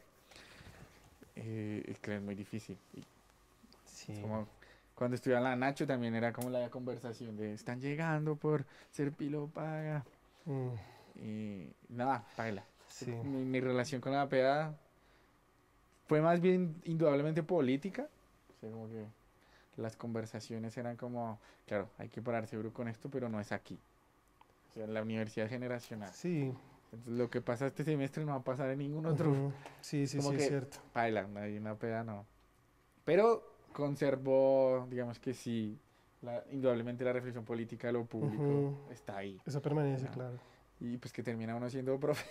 Speaker 1: Es que es muy difícil.
Speaker 11: Sí.
Speaker 1: Como cuando estudiaba en la Nacho también era como la conversación de están llegando por ser pilo paga. Y nada, paila.
Speaker 11: Sí.
Speaker 1: Mi relación con la PEA fue más bien indudablemente política. O sea, como que las conversaciones eran como, claro, hay que pararse duro con esto, pero no es aquí. O sea, la universidad es generacional.
Speaker 11: Sí.
Speaker 1: Entonces, lo que pasa este semestre no va a pasar en ningún otro.
Speaker 11: Sí,
Speaker 1: como que,
Speaker 11: es cierto.
Speaker 1: Paila, hay una PEA, no. Pero conservó, digamos que sí, indudablemente la reflexión política de lo público está ahí.
Speaker 11: Eso permanece, claro.
Speaker 1: Y pues que termina uno siendo profe.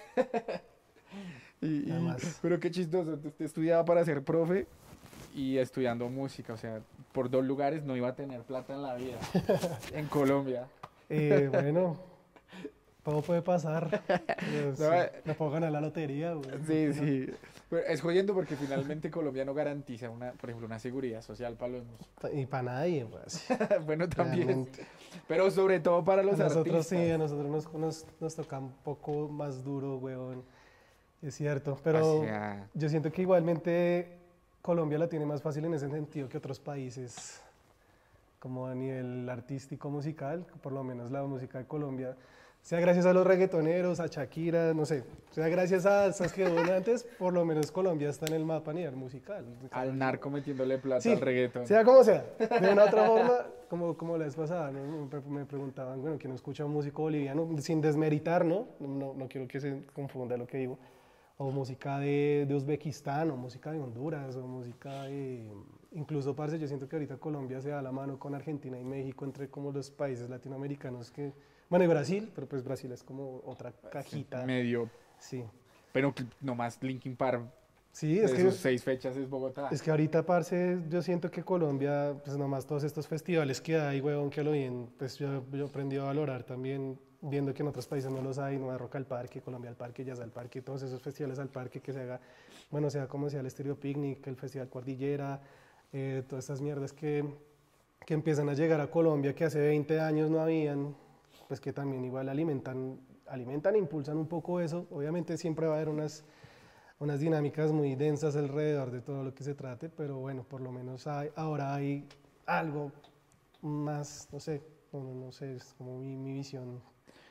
Speaker 11: Además.
Speaker 1: Pero qué chistoso, usted estudiaba para ser profe y estudiando música, o sea, por 2 lugares no iba a tener plata en la vida, en Colombia.
Speaker 11: Bueno, todo puede pasar. Me puedo ganar la lotería. Güey.
Speaker 1: Sí. Pero es jodiendo porque finalmente Colombia no garantiza, por ejemplo, una seguridad social para los músicos.
Speaker 11: Y para nadie, pues.
Speaker 1: Bueno, también. Realmente. Pero sobre todo para los artistas.
Speaker 11: Sí, a nosotros nos toca un poco más duro, weón. Es cierto, pero yo siento que igualmente Colombia la tiene más fácil en ese sentido que otros países, como a nivel artístico musical, por lo menos la música de Colombia, sea gracias a los reggaetoneros, a Shakira, no sé, sea gracias a esas que hubo antes, por lo menos Colombia está en el mapa a nivel musical.
Speaker 1: Al narco metiéndole plata al reggaetón.
Speaker 11: Sea como sea, de una u otra forma, como la vez pasada, ¿no? Me preguntaban, bueno, ¿quién escucha un músico boliviano? Sin desmeritar, ¿no? No quiero que se confunda lo que digo. O música de Uzbekistán, o música de Honduras, o música de... Incluso, parce, yo siento que ahorita Colombia se da la mano con Argentina y México entre como los países latinoamericanos que... Bueno, y Brasil, pero pues Brasil es como otra cajita.
Speaker 1: Medio.
Speaker 11: Sí.
Speaker 1: Pero nomás Linkin Park.
Speaker 11: Sí, es que...
Speaker 1: sus 6 fechas es Bogotá.
Speaker 11: Es que ahorita, parce, yo siento que Colombia, pues nomás todos estos festivales que hay, huevón, que lo bien, pues yo aprendí a valorar también, viendo que en otros países no los hay, Nueva Rock al Parque, Colombia al Parque, Jazz al Parque, todos esos festivales al parque que se haga, bueno, sea como sea el Estéreo Picnic, el Festival Cordillera, todas estas mierdas que empiezan a llegar a Colombia, que hace 20 años no habían, pues que también igual alimentan e impulsan un poco eso. Obviamente siempre va a haber unas dinámicas muy densas alrededor de todo lo que se trate, pero bueno, por lo menos ahora hay algo más, no sé, es como mi visión.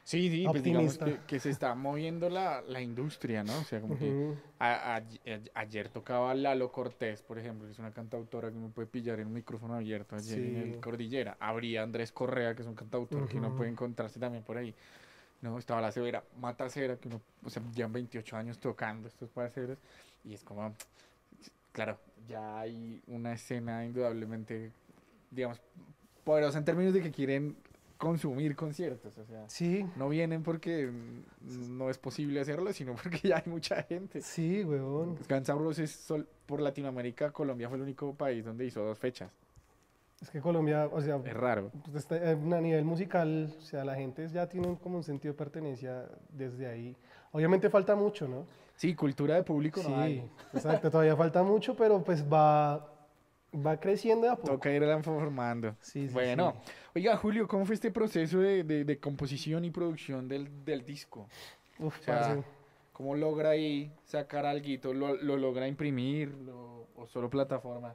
Speaker 1: Sí, pues digamos
Speaker 11: optimista.
Speaker 1: que se está moviendo la industria, ¿no? O sea, como que
Speaker 11: Ujú.
Speaker 1: ayer tocaba Lalo Cortés, por ejemplo, que es una cantautora que uno puede pillar en un micrófono abierto ayer en
Speaker 11: Sí.
Speaker 1: el Cordillera. Habría Andrés Correa, que es un cantautor que uno
Speaker 11: Ujú.
Speaker 1: puede encontrarse también por ahí. No, estaba la Severa Matacera, que uno, o sea, llevan 28 años tocando estos parceros, y es como, claro, ya hay una escena indudablemente, digamos, poderosa en términos de que quieren consumir conciertos, o sea,
Speaker 11: Sí,
Speaker 1: no vienen porque no es posible hacerlo, sino porque ya hay mucha gente.
Speaker 11: sí, weón.
Speaker 1: Guns N' Roses por Latinoamérica, Colombia fue el único país donde hizo 2 fechas.
Speaker 11: Es que Colombia, o sea,
Speaker 1: Es raro.
Speaker 11: pues, a nivel musical, o sea, la gente ya tiene como un sentido de pertenencia desde ahí. Obviamente falta mucho, ¿no?
Speaker 1: Sí, cultura de público
Speaker 11: Sí,
Speaker 1: no hay.
Speaker 11: exacto, todavía falta mucho, pero pues va creciendo de a poco.
Speaker 1: Toca irla formando.
Speaker 11: Sí, sí,
Speaker 1: Bueno,
Speaker 11: sí.
Speaker 1: oiga, Julio, ¿cómo fue este proceso de composición y producción del disco?
Speaker 11: Uf,
Speaker 1: O sea,
Speaker 11: parce.
Speaker 1: ¿cómo logra ahí sacar alguito? ¿Lo logra imprimir o solo plataformas?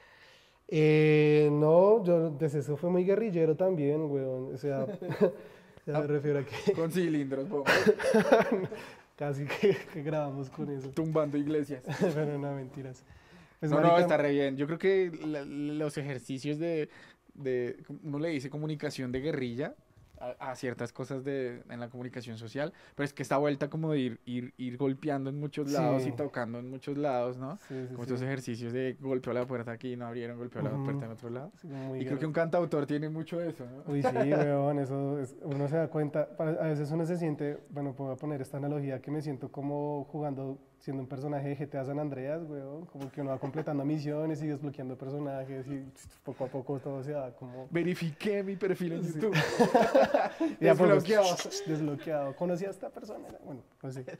Speaker 11: No, yo desde eso fue muy guerrillero también, weón. O sea, ya me refiero a que
Speaker 1: Con cilindros, bombas,
Speaker 11: casi que grabamos con eso.
Speaker 1: tumbando iglesias.
Speaker 11: Pero no, mentiras. Pues,
Speaker 1: No,
Speaker 11: marica,
Speaker 1: está re bien. Yo creo que los ejercicios uno le dice comunicación de guerrilla a ciertas cosas en la comunicación social, pero es que esta vuelta como de ir golpeando en muchos lados y
Speaker 11: Sí.
Speaker 1: tocando en muchos lados, ¿no?
Speaker 11: Sí, sí,
Speaker 1: Como
Speaker 11: sí.
Speaker 1: estos ejercicios de golpeó la puerta aquí, no abrieron, golpeó la
Speaker 11: Ujú.
Speaker 1: puerta en otro lado.
Speaker 11: Sí, muy
Speaker 1: Y creo que
Speaker 11: guerrero.
Speaker 1: un cantautor tiene mucho de eso, ¿no?
Speaker 11: Uy, sí, weón, uno se da cuenta, a veces uno se siente, bueno, puedo poner esta analogía, que me siento como jugando, siendo un personaje de GTA San Andreas, weón, como que uno va completando misiones y desbloqueando personajes y poco a poco todo se va como...
Speaker 1: Verifiqué mi perfil en
Speaker 11: Sí.
Speaker 1: YouTube.
Speaker 11: Y a poco,
Speaker 1: Desbloqueado.
Speaker 11: desbloqueado. Conocí a esta persona, bueno, no sé.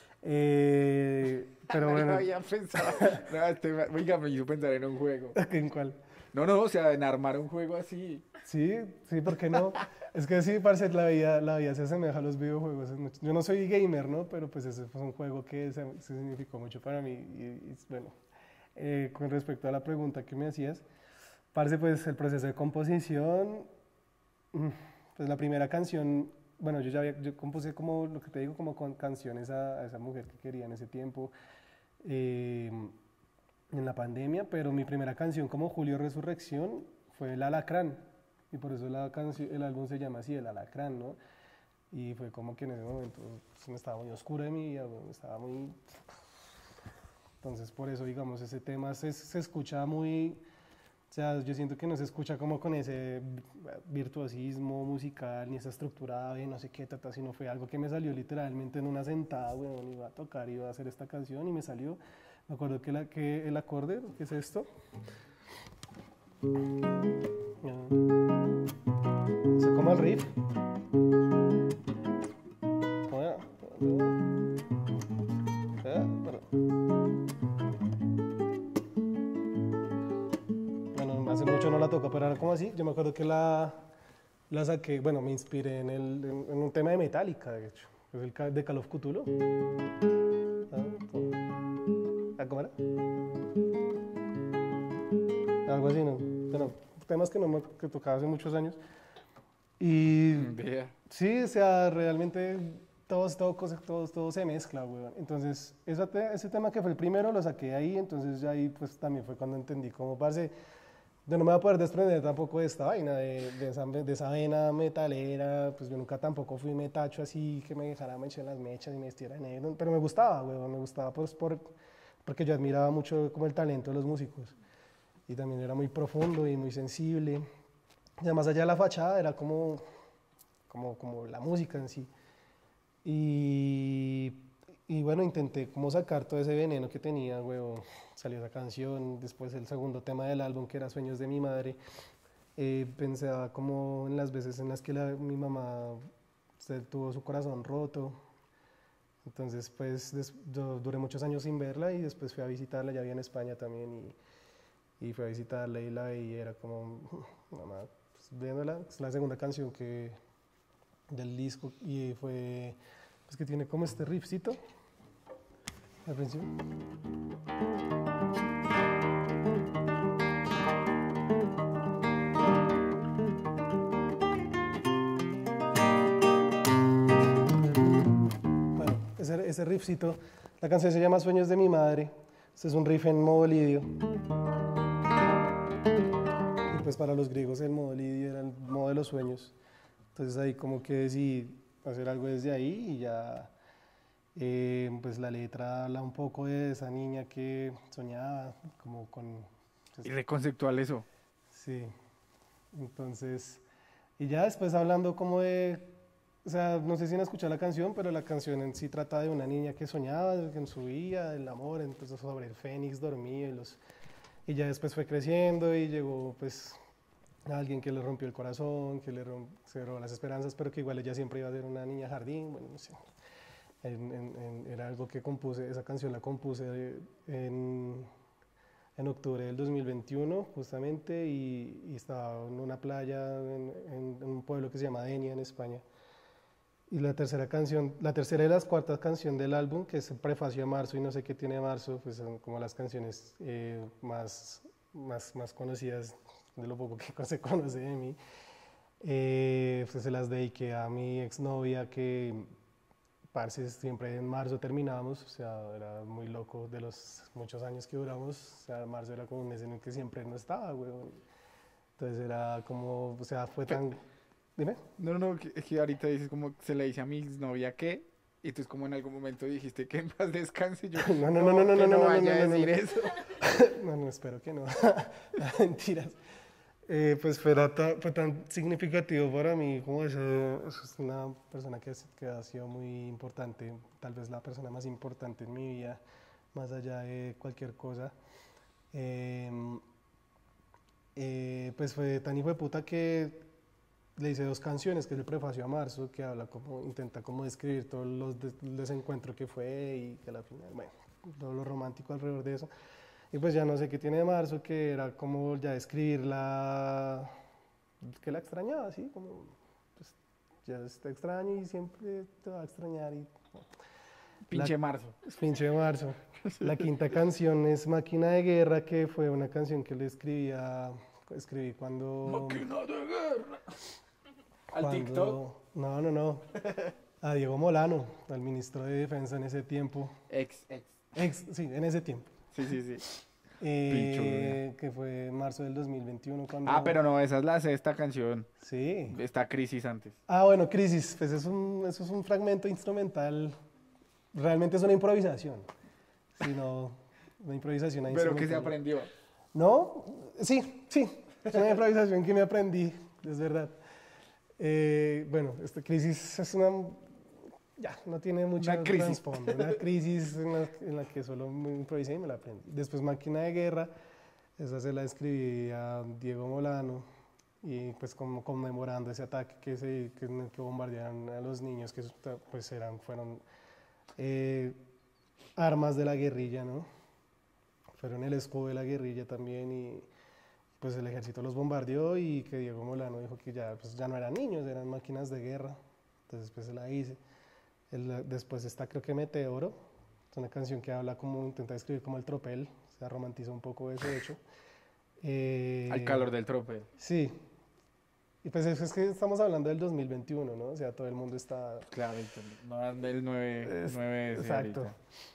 Speaker 11: Pero
Speaker 1: No
Speaker 11: bueno,
Speaker 1: había pensado. No, oiga, me hizo pensar en un juego.
Speaker 11: ¿en cuál?
Speaker 1: No, o sea, en armar un juego así.
Speaker 11: Sí, sí, ¿por qué no? Es que sí, parce, la vida se asemeja a los videojuegos. Yo no soy gamer, ¿no? Pero pues ese fue un juego que se significó mucho para mí. Y bueno, con respecto a la pregunta que me hacías, parce, pues el proceso de composición, pues la primera canción, bueno, yo compuse como lo que te digo, como con canciones a esa mujer que quería en ese tiempo. En la pandemia, pero mi primera canción como Julio Resurrección fue El Alacrán, y por eso el álbum se llama así, El Alacrán, ¿no? Y fue como que en ese momento pues, me estaba muy oscuro de mi vida, me estaba muy... Entonces por eso, digamos, ese tema se escucha muy... O sea, yo siento que no se escucha como con ese virtuosismo musical, ni esa estructura de no sé qué, sino fue algo que me salió literalmente en una sentada, weón, iba a tocar, iba a hacer esta canción y me salió. Me acuerdo que el acorde, ¿qué es esto? Se como el riff. Bueno, hace mucho no la toco, pero era como así. Yo me acuerdo que la saqué, bueno, me inspiré en un tema de Metallica, de hecho, que es el de Call of Cthulhu. ¿Cómo era? Algo así, ¿no? Bueno, temas que tocaba hace muchos años. Y sí, o sea, realmente todo se mezcla, weón. Entonces, ese tema que fue el primero lo saqué ahí, entonces ya ahí pues también fue cuando entendí cómo, parce, yo no me voy a poder desprender tampoco de esta vaina, de esa vena metalera, pues yo nunca tampoco fui metacho así, que me dejara me eché las mechas y me vistiera de negro, pero me gustaba, weón, me gustaba pues porque yo admiraba mucho como el talento de los músicos y también era muy profundo y muy sensible. Y además allá de la fachada era como la música en sí. Y bueno, intenté como sacar todo ese veneno que tenía, huevón. Salió esa canción, después el segundo tema del álbum que era Sueños de mi madre. Pensaba como en las veces en las que mi mamá tuvo su corazón roto. Entonces pues yo duré muchos años sin verla y después fui a visitarla, ya vivía en España también y fui a visitarla y la veía y era como, mamá, pues, viéndola, es la segunda canción del disco y fue, pues que tiene como este riffcito al principio. ese riffcito, la canción se llama Sueños de mi madre. Este es un riff en modo lidio. Y pues para los griegos el modo lidio era el modo de los sueños. Entonces ahí como que decidí hacer algo desde ahí y ya pues la letra habla un poco de esa niña que soñaba como con... Pues,
Speaker 1: y reconceptual eso.
Speaker 11: Sí, entonces, y ya después hablando como de, o sea, no sé si han escuchado la canción, pero la canción en sí trata de una niña que soñaba en su vida, del amor, entonces sobre el fénix dormido y ya después fue creciendo y llegó pues a alguien que le rompió el corazón, que se robó las esperanzas, pero que igual ella siempre iba a ser una niña jardín, bueno, no sé. Era algo que compuse, esa canción la compuse en octubre del 2021 justamente y estaba en una playa en un pueblo que se llama Denia en España. Y la tercera y la cuarta canción del álbum, que es el prefacio a Marzo y no sé qué tiene Marzo, pues son como las canciones más conocidas de lo poco que se conoce de mí. Pues se las dediqué a mi exnovia que... Parce, siempre en marzo terminábamos, o sea, era muy loco de los muchos años que duramos, o sea, marzo era como un mes en el que siempre no estaba, güey. Entonces era como, o sea, fue tan... Dime.
Speaker 1: No, que ahorita dices como se le dice a mi novia que, y tú es como en algún momento dijiste que en paz descanse, yo no vaya a decir eso.
Speaker 11: No, espero que no. Mentiras. Pues fue tan significativo para mí como eso es una persona que ha sido muy importante, tal vez la persona más importante en mi vida, más allá de cualquier cosa. Pues fue tan hijo de puta que le hice 2 canciones, que es el prefacio a Marzo, que intenta como describir todo el desencuentro que fue y que al final, bueno, todo lo romántico alrededor de eso. Y pues ya no sé qué tiene de Marzo, que era como ya escribirla, que la extrañaba, así como, pues ya te extraño y siempre te va a extrañar. Y, bueno.
Speaker 1: Pinche Marzo.
Speaker 11: Pinche Marzo. La quinta canción es Máquina de Guerra, que fue una canción que le escribí cuando...
Speaker 1: ¡Máquina de Guerra! ¿Al TikTok?
Speaker 11: No. A Diego Molano, al ministro de Defensa en ese tiempo. Sí, en ese tiempo.
Speaker 1: Sí.
Speaker 11: Que fue en marzo del 2021 cuando...
Speaker 1: pero no, esa es la sexta canción.
Speaker 11: Sí.
Speaker 1: Está Crisis antes.
Speaker 11: Bueno, Crisis, pues eso es un fragmento instrumental, realmente es una improvisación, sino una improvisación ahí.
Speaker 1: Pero que se aprendió.
Speaker 11: ¿No? Sí, es una improvisación que me aprendí, es verdad. Bueno, Crisis es una... Ya, no tiene mucho trasfondo. Una crisis en la que solo me improvisé y me la aprendí. Después Máquina de Guerra, esa se la escribí a Diego Molano y pues como conmemorando ese ataque que bombardearon a los niños que pues fueron armas de la guerrilla, ¿no? Fueron el escudo de la guerrilla también y pues el ejército los bombardeó y que Diego Molano dijo que pues ya no eran niños, eran máquinas de guerra. Entonces pues se la hice. Después está creo que Meteoro, es una canción que intenta describir como el tropel, o sea, romantiza un poco ese hecho.
Speaker 1: Al calor del tropel.
Speaker 11: Sí, y pues es que estamos hablando del 2021, ¿no? O sea, todo el mundo está...
Speaker 1: Claro, no del 9
Speaker 11: exacto.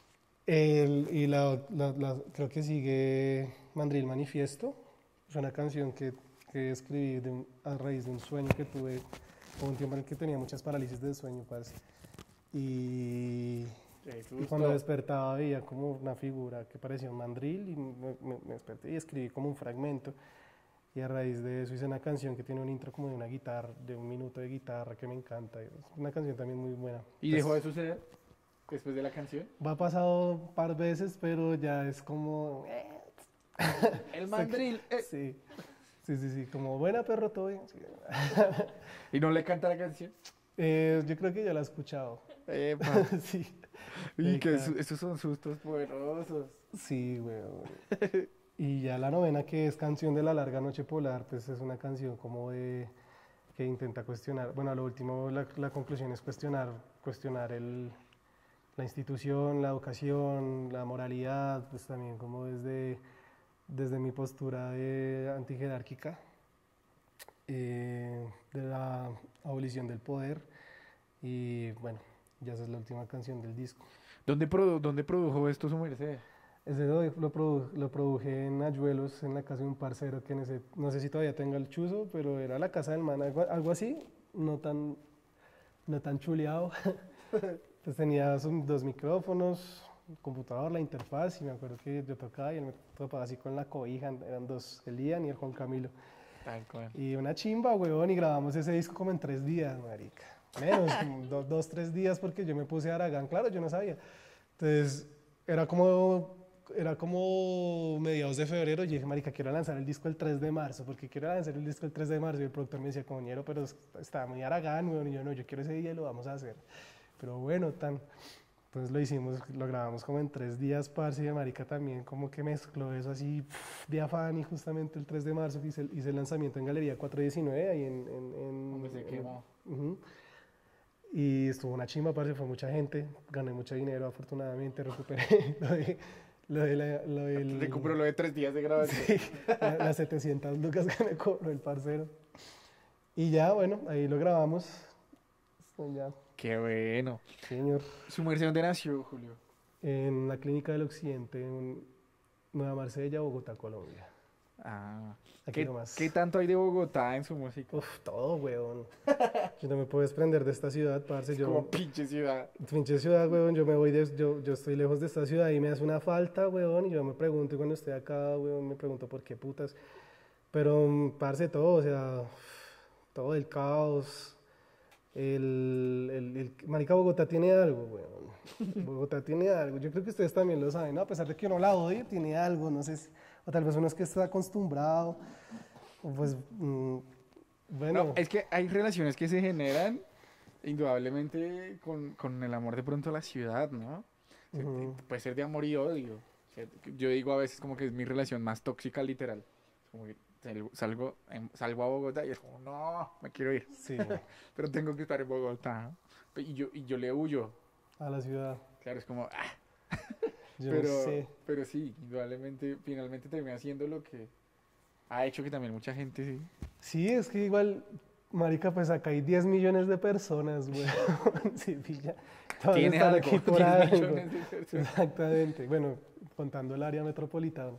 Speaker 11: Creo que sigue Mandril Manifiesto, es una canción que escribí a raíz de un sueño que tuve, un tiempo en el que tenía muchas parálisis del sueño, pues. Y cuando despertaba veía como una figura que parecía un mandril y me desperté y escribí como un fragmento y a raíz de eso hice una canción que tiene un intro como de una guitarra, de 1 minuto de guitarra que me encanta, es una canción también muy buena.
Speaker 1: ¿Y dejó de suceder después de la canción?
Speaker 11: Va pasado un par de veces, pero ya es como...
Speaker 1: El mandril.
Speaker 11: Sí, como buena perro todo bien. Sí.
Speaker 1: ¿Y no le canta la canción?
Speaker 11: Yo creo que ya la he escuchado. Sí.
Speaker 1: Y que esos son sustos poderosos.
Speaker 11: Sí, güey. Y ya la novena, que es Canción de la Larga Noche Polar, pues es una canción como que intenta cuestionar, bueno, a lo último la conclusión es cuestionar la institución, la educación, la moralidad, pues también como desde mi postura antijerárquica, de la abolición del poder. Y bueno, ya esa es la última canción del disco.
Speaker 1: ¿Dónde produjo esto su merced?
Speaker 11: Ese lo produje en Ayuelos, en la casa de un parcero que no sé si todavía tenga el chuzo, pero era la casa del man, algo así, no tan chuleado. Pues tenía dos micrófonos, el computador, la interfaz, y me acuerdo que yo tocaba y él me tocaba así con la cobija, eran dos, el Ian y el Juan Camilo.
Speaker 1: Tal cual.
Speaker 11: Y una chimba, huevón, y grabamos ese disco como en 3 días, marica. Menos, como 2, 3 días, porque yo me puse a Aragán, claro, yo no sabía. Entonces, era como mediados de febrero, y dije, marica, quiero lanzar el disco el 3 de marzo, porque quiero lanzar el disco el 3 de marzo, y el productor me decía, coñero, pero está muy Aragán, huevón, y yo no, yo quiero ese día y lo vamos a hacer. Pero bueno, entonces lo hicimos, lo grabamos como en 3 días, parce, y el marica también como que mezcló eso así de afán, y justamente el 3 de marzo hice el lanzamiento en Galería 419, ahí
Speaker 1: Donde se quemó.
Speaker 11: Y estuvo una chimba, parce, fue mucha gente, gané mucho dinero, afortunadamente, recuperé
Speaker 1: Recuperó lo de 3 días de grabación.
Speaker 11: Sí, las 700 lucas que me cobró el parcero. Y ya, bueno, ahí lo grabamos. Ya.
Speaker 1: Qué bueno.
Speaker 11: Señor.
Speaker 1: ¿Su merced dónde nació, Julio?
Speaker 11: En la Clínica del Occidente, en Nueva Marsella, Bogotá, Colombia.
Speaker 1: Ah.
Speaker 11: Aquí nomás.
Speaker 1: ¿Qué tanto hay de Bogotá en su música?
Speaker 11: Uf, todo, weón. Yo no me puedo desprender de esta ciudad, parce.
Speaker 1: Es como pinche ciudad.
Speaker 11: Pinche ciudad, weón. Yo estoy lejos de esta ciudad y me hace una falta, weón. Y yo me pregunto, y cuando estoy acá, weón, me pregunto por qué putas. Pero, parce, todo, o sea, todo el caos. Marica, Bogotá tiene algo, weón. Bogotá tiene algo. Yo creo que ustedes también lo saben, ¿no? A pesar de que uno la odie, tiene algo, no sé o tal vez uno es que está acostumbrado, o pues, bueno.
Speaker 1: No, es que hay relaciones que se generan indudablemente con el amor de pronto a la ciudad, ¿no? Puede ser de amor y odio. Yo digo a veces como que es mi relación más tóxica, literal. Como que salgo a Bogotá y es como, no, me quiero ir.
Speaker 11: Sí.
Speaker 1: Pero tengo que estar en Bogotá. Y yo le huyo.
Speaker 11: A la ciudad.
Speaker 1: Claro, es como,
Speaker 11: Yo no sé.
Speaker 1: Pero sí, indudablemente, finalmente termina haciendo lo que ha hecho que también mucha gente, sí.
Speaker 11: Sí, es que igual, marica, pues acá hay 10 millones de personas, güey. Sí, pilla.
Speaker 1: Tiene algo,
Speaker 11: aquí por
Speaker 1: 10
Speaker 11: algo.
Speaker 1: millones de personas.
Speaker 11: Exactamente. Bueno, contando el área metropolitana.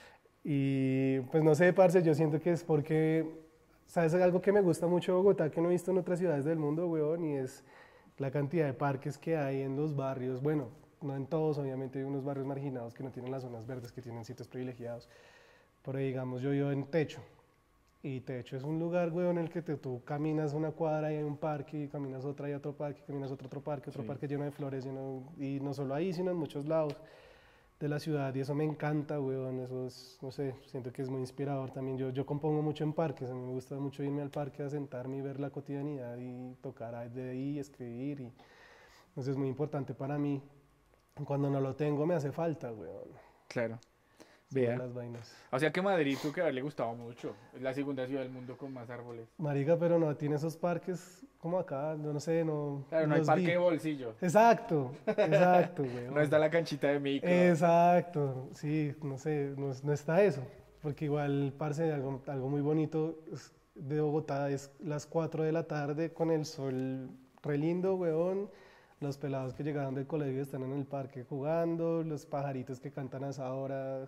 Speaker 11: Y pues no sé, parce, yo siento que es porque, ¿sabes? Algo que me gusta mucho de Bogotá que no he visto en otras ciudades del mundo, weón, y es la cantidad de parques que hay en los barrios. Bueno, no en todos, obviamente hay unos barrios marginados que no tienen las zonas verdes, que tienen sitios privilegiados. Pero digamos, yo vivo en Techo. Y Techo es un lugar, weón, en el que tú caminas una cuadra y hay un parque, y caminas otra y otro parque, caminas otro parque, otro parque lleno de flores, y no solo ahí, sino en muchos lados de la ciudad, y eso me encanta, weón, eso es, no sé, siento que es muy inspirador también. Yo compongo mucho en parques, a mí me gusta mucho irme al parque a sentarme y ver la cotidianidad y tocar de ahí, escribir, y eso es muy importante para mí. Cuando no lo tengo me hace falta, weón.
Speaker 1: Claro. Vea.
Speaker 11: Las vainas.
Speaker 1: O sea que Madrid tuvo que haberle gustado mucho. Es la segunda ciudad del mundo con más árboles.
Speaker 11: Marica, pero no tiene esos parques como acá, no sé, no.
Speaker 1: Claro, no hay parque de bolsillo.
Speaker 11: Exacto, güey.
Speaker 1: No está la canchita de micro.
Speaker 11: Exacto, sí, no sé, no está eso. Porque igual, parce, algo muy bonito de Bogotá es las 4 de la tarde con el sol re lindo, weón. Los pelados que llegaron del colegio están en el parque jugando, los pajaritos que cantan a esa hora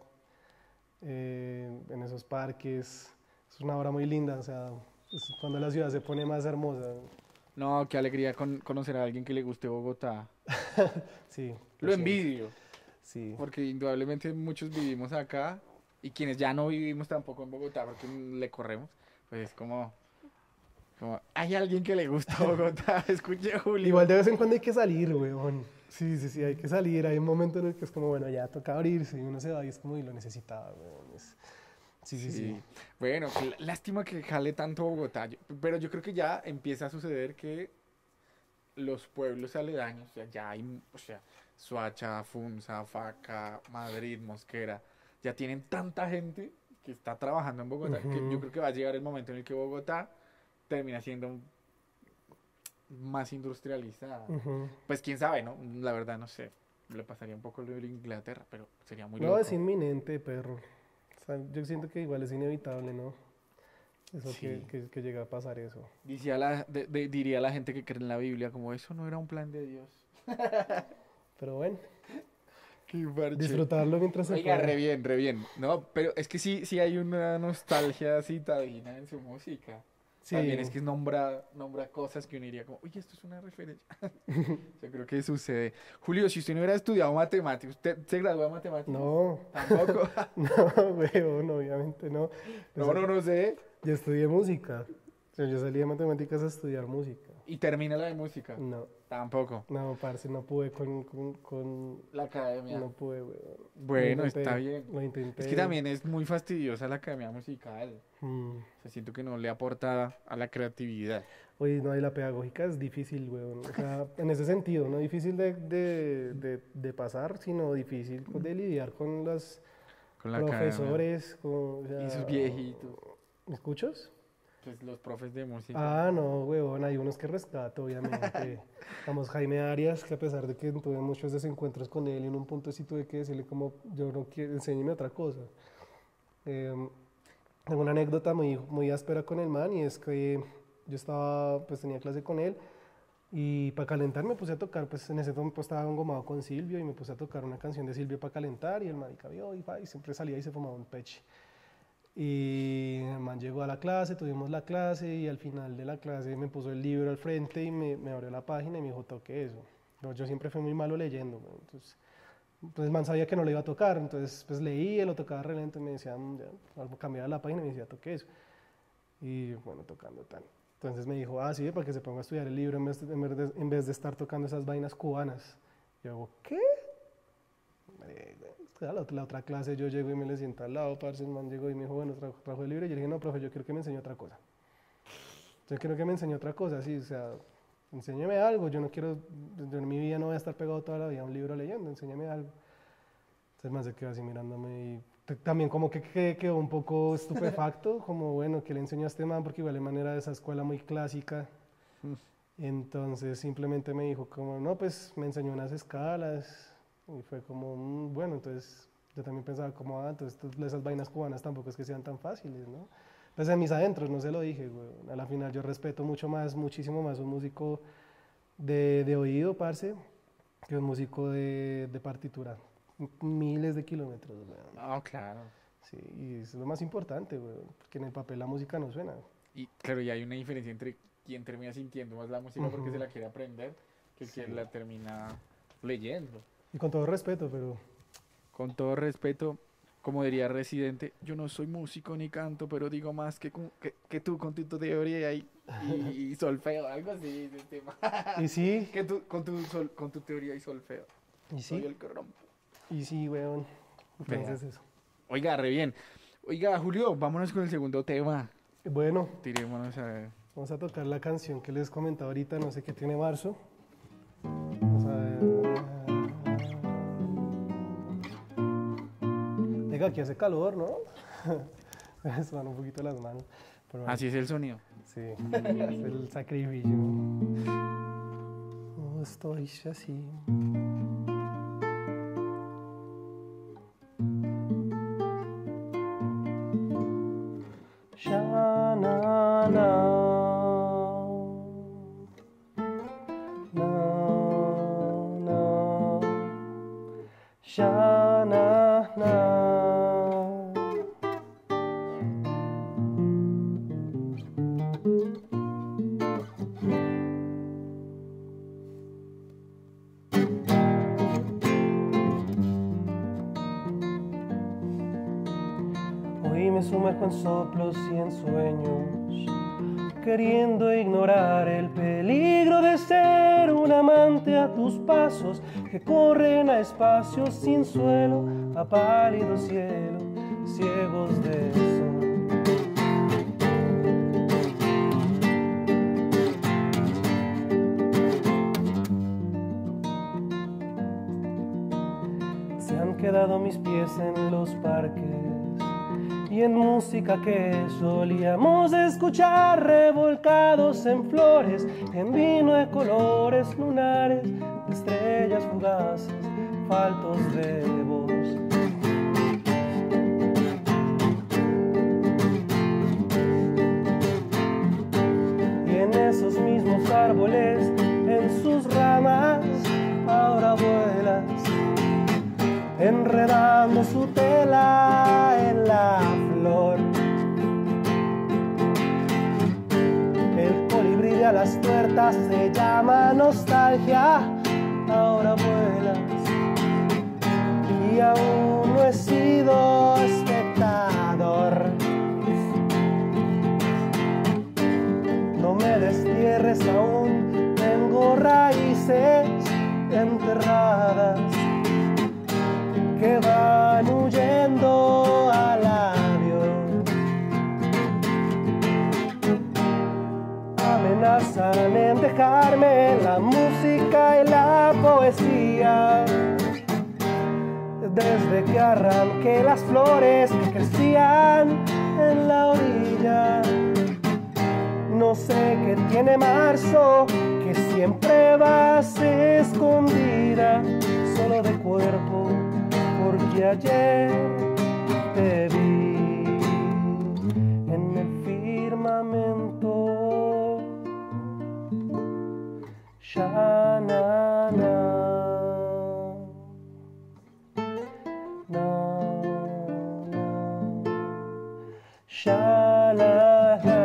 Speaker 11: en esos parques. Es una hora muy linda, o sea, es cuando la ciudad se pone más hermosa.
Speaker 1: No, qué alegría conocer a alguien que le guste Bogotá.
Speaker 11: Sí.
Speaker 1: Lo envidio.
Speaker 11: Sí.
Speaker 1: Porque indudablemente muchos vivimos acá y quienes ya no vivimos tampoco en Bogotá porque le corremos, pues es como hay alguien que le gusta Bogotá. Escuche a Julio.
Speaker 11: Igual de vez en cuando hay que salir, weón. Sí, hay que salir. Hay un momento en el que es como, bueno, ya toca abrirse y uno se va y es como, y lo necesitaba, weón. Sí.
Speaker 1: Bueno, lástima que jale tanto Bogotá, pero yo creo que ya empieza a suceder que los pueblos aledaños, ya hay, Soacha, Funza, Faca, Madrid, Mosquera, ya tienen tanta gente que está trabajando en Bogotá, que yo creo que va a llegar el momento en el que Bogotá termina siendo más industrializada. Pues quién sabe, ¿no? La verdad no sé. Le pasaría un poco lo de Inglaterra, pero sería muy loco.
Speaker 11: No, es inminente, perro. O sea, yo siento que igual es inevitable, ¿no? Eso sí. que llega a pasar eso.
Speaker 1: Diría la gente que cree en la Biblia como eso no era un plan de Dios.
Speaker 11: Pero bueno.
Speaker 1: Qué parche.
Speaker 11: Disfrutarlo mientras se
Speaker 1: Oiga,
Speaker 11: pueda.
Speaker 1: re bien, re bien. No, pero es que sí hay una nostalgia citadina en su música.
Speaker 11: Sí.
Speaker 1: También es que nombra cosas que uno diría como, oye, esto es una referencia. Yo creo que sucede. Julio, si usted no hubiera estudiado matemáticas, ¿usted se graduó de matemáticas?
Speaker 11: No.
Speaker 1: ¿Tampoco?
Speaker 11: No, weón, obviamente no.
Speaker 1: No sé.
Speaker 11: Yo estudié música. O sea, yo salí de matemáticas a estudiar música.
Speaker 1: ¿Y termina la de música?
Speaker 11: No.
Speaker 1: Tampoco.
Speaker 11: No, parce, no pude con
Speaker 1: la academia.
Speaker 11: No pude, weón.
Speaker 1: Bueno, está bien.
Speaker 11: Lo intenté.
Speaker 1: Es que también es muy fastidiosa la academia musical. O sea, siento que no le aporta a la creatividad.
Speaker 11: Oye, no, y la pedagógica es difícil, weón. O sea, en ese sentido, no difícil de pasar, sino difícil de lidiar con los profesores. O sea,
Speaker 1: y sus viejitos.
Speaker 11: ¿Me escuchas?
Speaker 1: Pues los profes de música.
Speaker 11: Ah, no, weón, hay unos que rescato, obviamente. Vamos, Jaime Arias, que a pesar de que tuve muchos desencuentros con él, en un punto sí tuve que decirle como, yo no quiero, enséñeme otra cosa. Tengo una anécdota muy áspera con el man, y es que yo tenía clase con él, y para calentar me puse a tocar, pues en ese tiempo estaba engomado con Silvio, y me puse a tocar una canción de Silvio para calentar, y el marica vio, y siempre salía y se fumaba un peche. Y el man llegó a la clase, tuvimos la clase, y al final de la clase me puso el libro al frente y me abrió la página y me dijo, toque eso. Pero yo siempre fui muy malo leyendo, entonces pues el man sabía que no lo iba a tocar, entonces pues leía, lo tocaba re lento y me decía, cambiaba la página y me decía, toque eso. Y bueno, tocando tal. Entonces me dijo, sí, para que se ponga a estudiar el libro en vez de estar tocando esas vainas cubanas. Yo digo, ¿qué? La otra clase yo llego y me le siento al lado, parce, el man llegó y me dijo, bueno, trajo el libro, y yo le dije, no, profe, yo quiero que me enseñe otra cosa. Yo quiero que me enseñe otra cosa, sí, o sea, enséñeme algo, yo en mi vida no voy a estar pegado toda la vida a un libro leyendo, enséñame algo. Entonces el man se quedó así mirándome y también como que quedó un poco estupefacto, como bueno, que le enseñó a este man, porque igual de manera de esa escuela muy clásica. Entonces simplemente me dijo como, no, pues me enseñó unas escalas. Y fue como, bueno, entonces yo también pensaba como, entonces esas vainas cubanas tampoco es que sean tan fáciles, ¿no? Pues en mis adentros, no se lo dije, güey. A la final yo respeto muchísimo más un músico de oído, parce, que un músico de partitura. Miles de kilómetros, güey.
Speaker 1: Claro.
Speaker 11: Sí, y eso es lo más importante, güey, porque en el papel la música no suena.
Speaker 1: Y claro, y hay una diferencia entre quien termina sintiendo más la música porque se la quiere aprender que quien la termina leyendo.
Speaker 11: Y con todo respeto, pero...
Speaker 1: Con todo respeto, como diría Residente, yo no soy músico ni canto, pero digo más que tú con tu teoría y solfeo, algo así.
Speaker 11: ¿Y sí?
Speaker 1: Que tú con tu teoría y solfeo.
Speaker 11: ¿Y sí?
Speaker 1: Soy el que rompo.
Speaker 11: Y sí, weón. Entonces eso.
Speaker 1: Oiga, re bien. Oiga, Julio, vámonos con el segundo tema.
Speaker 11: Bueno.
Speaker 1: Tirémonos a ver.
Speaker 11: Vamos a tocar la canción que les comentaba ahorita, no sé qué tiene marzo. Vamos a ver. Venga, aquí hace calor, ¿no? Me suenan un poquito las manos. Pero
Speaker 1: así es el sonido.
Speaker 11: Sí, es el sacrificio. No estoy así. Hoy me sumerjo en soplos y en sueños, queriendo ignorar el peligro de ser un amante a tus pasos, que corren a espacios sin suelo, a pálido cielo, ciegos de sol. Se han quedado mis pies en los parques y en música que solíamos escuchar, revolcados en flores, en vino de colores lunares, de estrellas fugaces, faltos de voz. Y en esos mismos árboles, en sus ramas, ahora vuelas enredando su tela en la flor. El colibrí de alas tuertas se llama nostalgia, ahora vuelas y aún no he sido espectador. No me destierres aún, tengo raíces enterradas que van huyendo al adiós. Amenazan en dejarme la música y la poesía. Desde que arranqué las flores que crecían en la orilla. No sé qué tiene marzo, que siempre vas escondida, solo de cuerpo, porque ayer te vi en el firmamento. Sha-na-na, na-na, sha-la-la.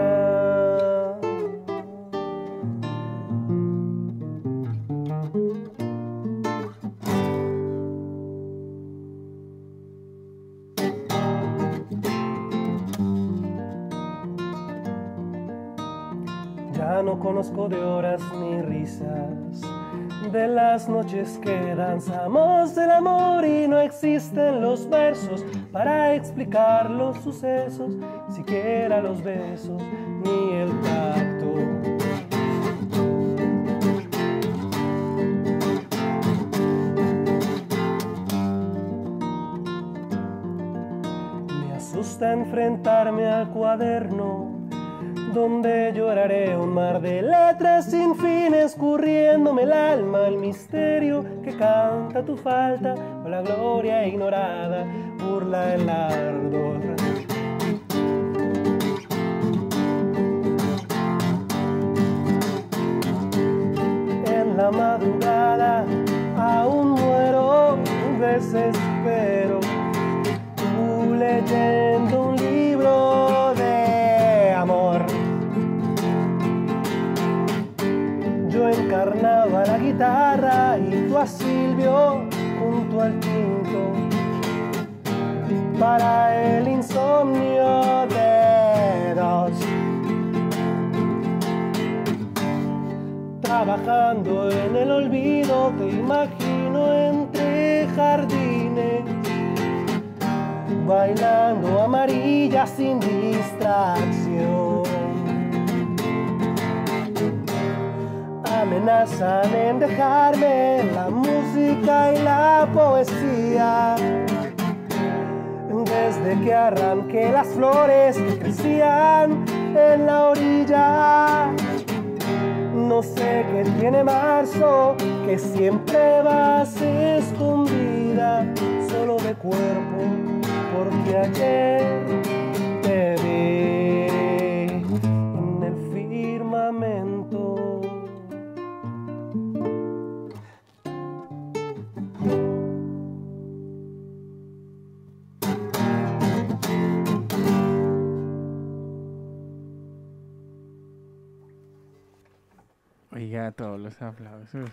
Speaker 11: Ya no conozco de horas ni risas, de las noches que danzamos el amor y no existen los versos para explicar los sucesos, siquiera los besos ni el tacto. Me asusta enfrentarme al cuaderno donde lloraré un mar de letras sin fin, escurriéndome el alma, el misterio que canta tu falta, o la gloria ignorada, burla el ardor. En la madrugada aún muero, desespero, tú leyendo un libro de amor. Yo encarnaba la guitarra y tú a Silvio junto al tinto para el insomnio de dos. Trabajando en el olvido te imagino entre jardines, bailando amarilla sin distracción. Amenazan en dejarme la música y la poesía. Desde que arranqué las flores que crecían en la orilla. No sé qué tiene marzo, que siempre vas escondida, solo de cuerpo, porque ayer te vi en el firmamento.
Speaker 1: Oiga, todos los aplausos.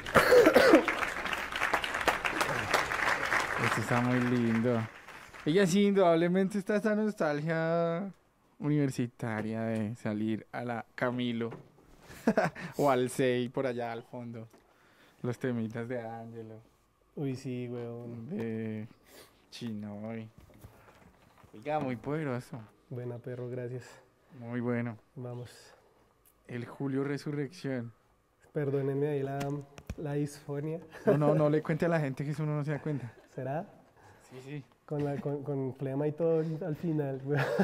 Speaker 1: Esto está muy lindo. Ella sí, indudablemente está esta nostalgia universitaria de salir a la Camilo o al Sei por allá al fondo. Los temitas de Ángelo.
Speaker 11: Uy, sí, weón.
Speaker 1: De Chinoy. Oiga, muy poderoso.
Speaker 11: Buena, perro, gracias.
Speaker 1: Muy bueno.
Speaker 11: Vamos.
Speaker 1: El Julio Resurrección.
Speaker 11: Perdónenme ahí la disfonia.
Speaker 1: No le cuente a la gente que eso uno no se da cuenta.
Speaker 11: ¿Será?
Speaker 1: Sí.
Speaker 11: Con flema y todo al final.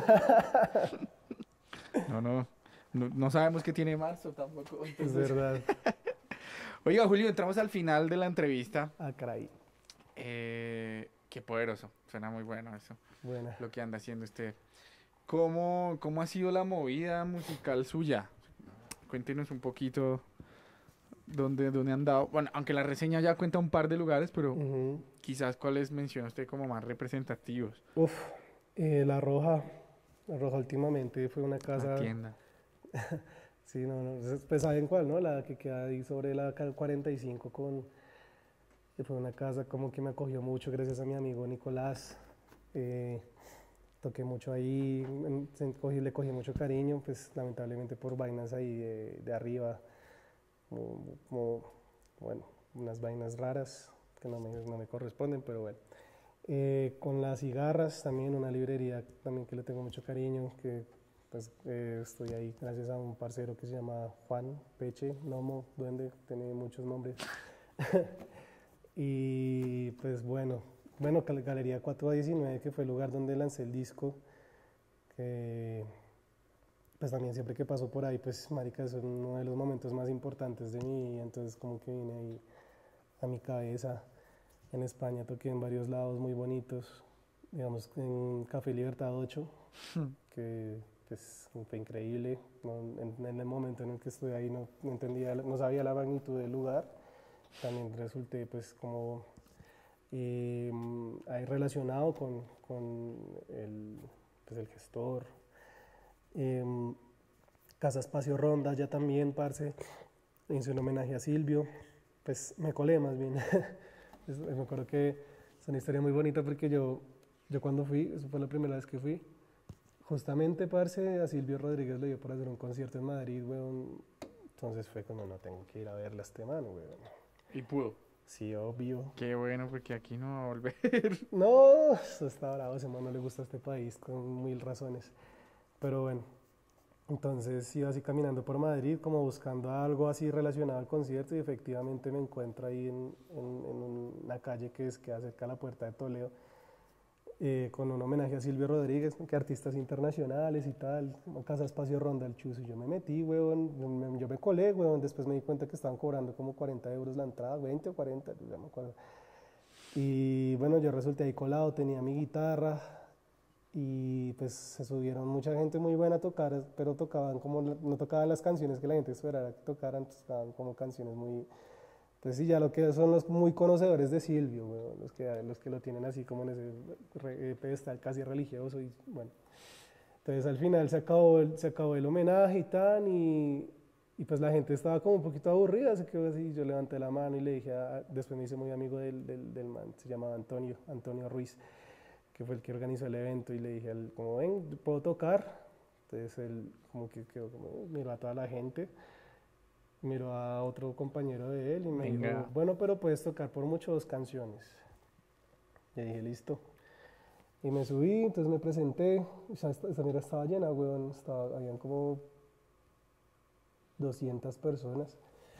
Speaker 1: No sabemos qué tiene marzo tampoco.
Speaker 11: Entonces... Es verdad.
Speaker 1: Oiga, Julio, entramos al final de la entrevista.
Speaker 11: Ah, caray.
Speaker 1: Qué poderoso. Suena muy bueno eso.
Speaker 11: Buena.
Speaker 1: Lo que anda haciendo usted. ¿Cómo ha sido la movida musical suya? Cuéntenos un poquito dónde han dado. Bueno, aunque la reseña ya cuenta un par de lugares, pero quizás cuáles menciona usted como más representativos.
Speaker 11: Uf, La Roja últimamente fue una casa...
Speaker 1: La tienda.
Speaker 11: Sí, no, pues saben cuál, ¿no? La que queda ahí sobre la 45 fue una casa como que me acogió mucho gracias a mi amigo Nicolás. Toqué mucho ahí, le cogí mucho cariño, pues lamentablemente por vainas ahí de arriba, bueno, unas vainas raras que no me corresponden, pero bueno. Con las cigarras también, una librería también que le tengo mucho cariño, que pues estoy ahí gracias a un parcero que se llama Juan Peche, Nomo, Duende, tiene muchos nombres. Y pues bueno, Galería 419, que fue el lugar donde lancé el disco, que pues también siempre que paso por ahí, pues marica, es uno de los momentos más importantes de mi vida, entonces como que vine ahí a mi cabeza. En España toqué en varios lados muy bonitos, digamos en Café Libertad 8, que pues fue increíble. En el momento en el que estuve ahí no sabía la magnitud del lugar. También resulté pues como ahí relacionado con el gestor. Casa Espacio Ronda ya también, parce, hice un homenaje a Silvio, pues me colé más bien. Me acuerdo que es una historia muy bonita porque yo cuando fui, eso fue la primera vez que fui, justamente, parce, a Silvio Rodríguez le dio por hacer un concierto en Madrid, weón. Entonces fue como, no tengo que ir a verle a este man, weón.
Speaker 1: ¿Y pudo?
Speaker 11: Sí, obvio.
Speaker 1: Qué bueno, porque aquí no va a volver.
Speaker 11: No, eso está bravo, ese man no le gusta a este país, con mil razones. Pero bueno, entonces iba así caminando por Madrid, como buscando algo así relacionado al concierto, y efectivamente me encuentro ahí en una calle que queda cerca de la Puerta de Toledo, con un homenaje a Silvio Rodríguez, que artistas internacionales y tal, Casa Espacio Ronda, el Chuzo, y yo me metí, weón, yo me colé, weón, después me di cuenta que estaban cobrando como 40 euros la entrada, 20 o 40, ya me acuerdo. Y bueno, yo resulté ahí colado, tenía mi guitarra, y pues se subieron mucha gente muy buena a tocar, pero no tocaban las canciones que la gente esperara que tocaran, tocaban como canciones muy... Pues sí, ya lo que son los muy conocedores de Silvio, bueno, los que lo tienen así como en ese pedestal casi religioso, y bueno. Entonces al final se acabó el homenaje y tal, y pues la gente estaba como un poquito aburrida, se quedó así, yo levanté la mano y le dije, después me hice muy amigo del man, se llamaba Antonio Ruiz, que fue el que organizó el evento, y le dije, como ven, ¿puedo tocar? Entonces él como que quedó como, miró a toda la gente, miró a otro compañero de él y me dijo, bueno, pero puedes tocar por mucho 2 canciones. Y dije, listo. Y me subí, entonces me presenté, esa mira estaba llena, weón, habían como 200 personas.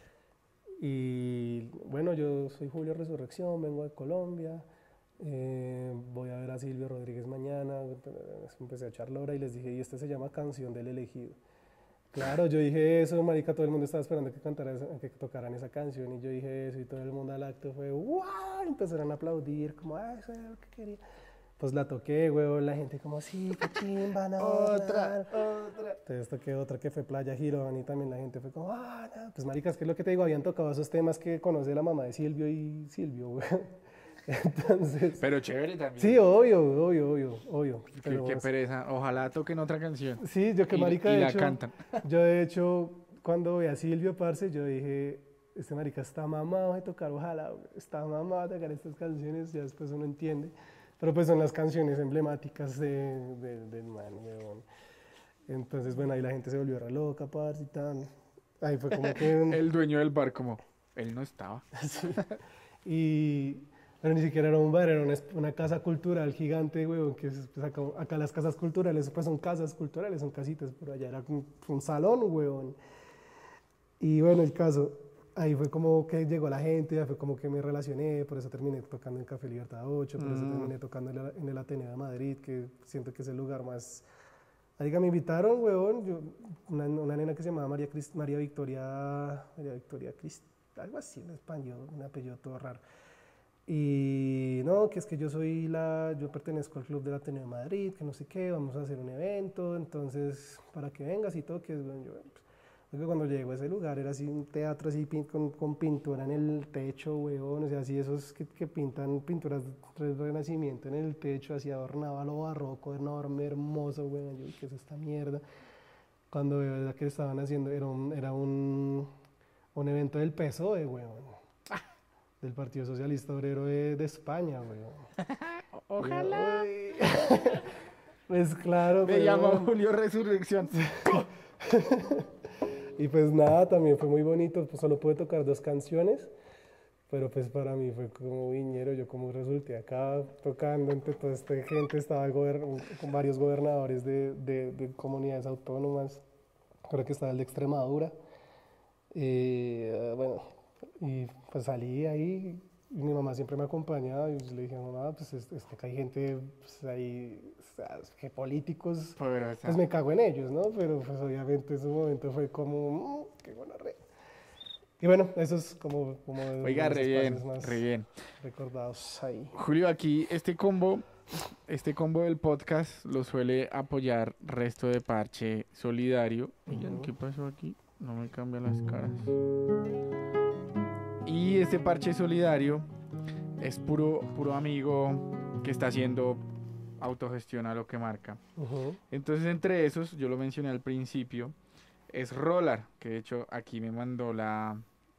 Speaker 11: Y bueno, yo soy Julio Resurrección, vengo de Colombia, voy a ver a Silvio Rodríguez mañana. Empecé a echar lora y les dije, y este se llama Canción del Elegido. Claro, yo dije eso, marica, todo el mundo estaba esperando que tocaran esa canción, y yo dije eso, y todo el mundo al acto fue, ¡wow! Empezaron a aplaudir, como, eso era lo que quería. Pues la toqué, weón, la gente como, sí, qué chimba, no, otra. Entonces toqué otra que fue Playa Girón, y también la gente fue como, no. Pues marica, es que lo que te digo, habían tocado esos temas que conoce la mamá de Silvio y Silvio, weón. Entonces,
Speaker 1: pero chévere también.
Speaker 11: Sí, obvio.
Speaker 1: Qué pereza. Ojalá toquen otra canción.
Speaker 11: Sí, yo que marica,
Speaker 1: y
Speaker 11: de
Speaker 1: la
Speaker 11: hecho,
Speaker 1: cantan.
Speaker 11: Yo de hecho, cuando vi a Silvio, parce, yo dije, este marica está mamado de tocar, ojalá, está mamado de tocar estas canciones, ya después uno entiende. Pero pues son las canciones emblemáticas del man, weón. Entonces, bueno, ahí la gente se volvió re loca, parce, y tal. Ahí fue como que...
Speaker 1: El dueño del bar como, él no estaba.
Speaker 11: Sí. Pero ni siquiera era un bar, era una casa cultural gigante, weón, que pues acá las casas culturales pues son casas culturales, son casitas, pero allá era un salón, weón. Y bueno, el caso, ahí fue como que llegó la gente, ya fue como que me relacioné, por eso terminé tocando en Café Libertad 8, por eso terminé tocando en el Ateneo de Madrid, que siento que es el lugar más... Ahí me invitaron, weón, una nena que se llamaba María Victoria algo así en español, un apellido todo raro. Y no, que es que yo pertenezco al Club del Ateneo de Madrid, que no sé qué, vamos a hacer un evento, entonces para que vengas y toques, bueno, yo, Porque cuando llego a ese lugar era así un teatro así con pintura en el techo, weón, o sea, así esos que pintan pinturas de Renacimiento en el techo, así adornado a lo barroco, enorme, hermoso, weón, yo, ¿qué es esta mierda? Cuando veo que estaban haciendo, un evento del PSOE, weón, del Partido Socialista Obrero de España, weón.
Speaker 1: Ojalá.
Speaker 11: Pues claro,
Speaker 1: me llamo Julio Resurrección.
Speaker 11: Y pues nada, también fue muy bonito, pues solo pude tocar 2 canciones, pero pues para mí fue como viñero, yo como resulté acá tocando entre toda esta gente, estaba con varios gobernadores de comunidades autónomas, creo que estaba el de Extremadura, bueno, y pues salí ahí, y mi mamá siempre me acompañaba, y le dije, mamá, pues que hay gente pues, ahí, o sea, que políticos, pues me cago en ellos, ¿no? Pero pues obviamente ese momento fue como, qué gonorrea. Y bueno, eso es como
Speaker 1: Oiga,
Speaker 11: de los espacios más
Speaker 1: re bien.
Speaker 11: recordados ahí.
Speaker 1: Julio, aquí este combo del podcast lo suele apoyar Resto de Parche Solidario. Oigan, ¿qué pasó aquí? No me cambian las caras. Y este parche solidario es puro amigo que está haciendo autogestión a lo que marca. Entonces, entre esos, yo lo mencioné al principio, es Rolar, que de hecho aquí me mandó la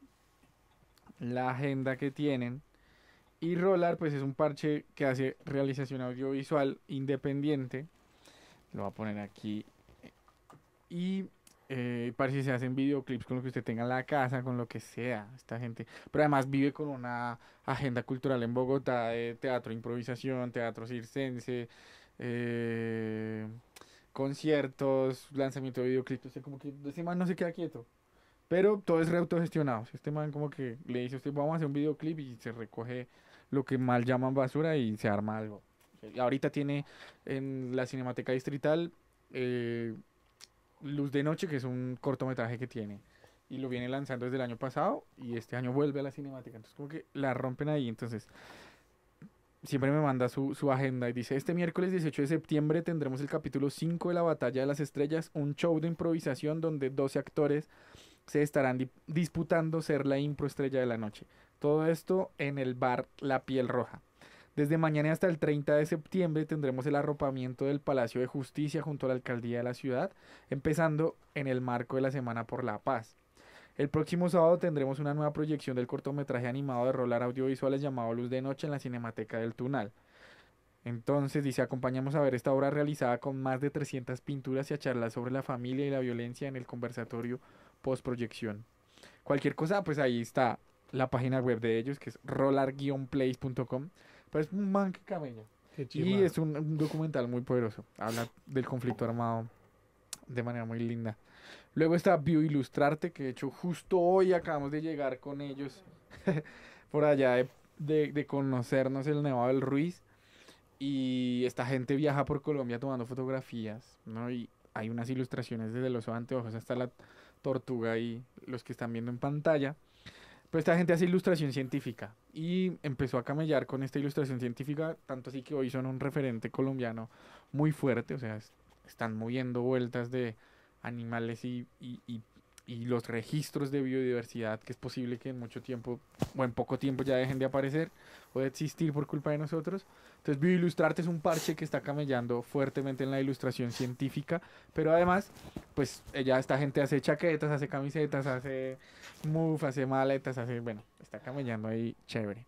Speaker 1: agenda que tienen. Y Rolar, pues es un parche que hace realización audiovisual independiente. Lo voy a poner aquí. Y parece que se hacen videoclips con lo que usted tenga en la casa, con lo que sea, esta gente. Pero además vive con una agenda cultural en Bogotá de teatro, improvisación, teatro circense, conciertos, lanzamiento de videoclips. O sea, como que ese man no se queda quieto. Pero todo es reautogestionado. Este man como que le dice a usted, vamos a hacer un videoclip y se recoge lo que mal llaman basura y se arma algo. Ahorita tiene en la Cinemateca Distrital Luz de Noche, que es un cortometraje que tiene. Y lo viene lanzando desde el año pasado y este año vuelve a la Cinemateca. Entonces como que la rompen ahí. Entonces siempre me manda su agenda y dice, este miércoles 18 de septiembre tendremos el capítulo 5 de La Batalla de las Estrellas, un show de improvisación donde 12 actores se estarán disputando ser la improestrella de la noche. Todo esto en el bar La Piel Roja. Desde mañana hasta el 30 de septiembre tendremos el arropamiento del Palacio de Justicia junto a la Alcaldía de la ciudad, empezando en el marco de la Semana por la Paz. El próximo sábado tendremos una nueva proyección del cortometraje animado de Rolar Audiovisuales llamado Luz de Noche en la Cinemateca del Tunal. Entonces dice, acompañamos a ver esta obra realizada con más de 300 pinturas y a charlar sobre la familia y la violencia en el conversatorio postproyección. Cualquier cosa, pues ahí está la página web de ellos, que es rolar-place.com. Pero es un man que camella. Y es un documental muy poderoso. Habla del conflicto armado de manera muy linda. Luego está Bioilustrarte, que de hecho justo hoy acabamos de llegar con ellos por allá de conocernos el Nevado del Ruiz. Y esta gente viaja por Colombia tomando fotografías, ¿no? Y hay unas ilustraciones desde los anteojos hasta la tortuga y los que están viendo en pantalla. Pero esta gente hace ilustración científica y empezó a camellar con esta ilustración científica, tanto así que hoy son un referente colombiano muy fuerte, o sea, están moviendo vueltas de animales y los registros de biodiversidad, que es posible que en mucho tiempo o en poco tiempo ya dejen de aparecer o de existir por culpa de nosotros. Entonces Bioilustrarte es un parche que está camellando fuertemente en la ilustración científica, pero además, pues esta gente hace chaquetas, hace camisetas, hace muff, hace maletas, bueno, está camellando ahí chévere.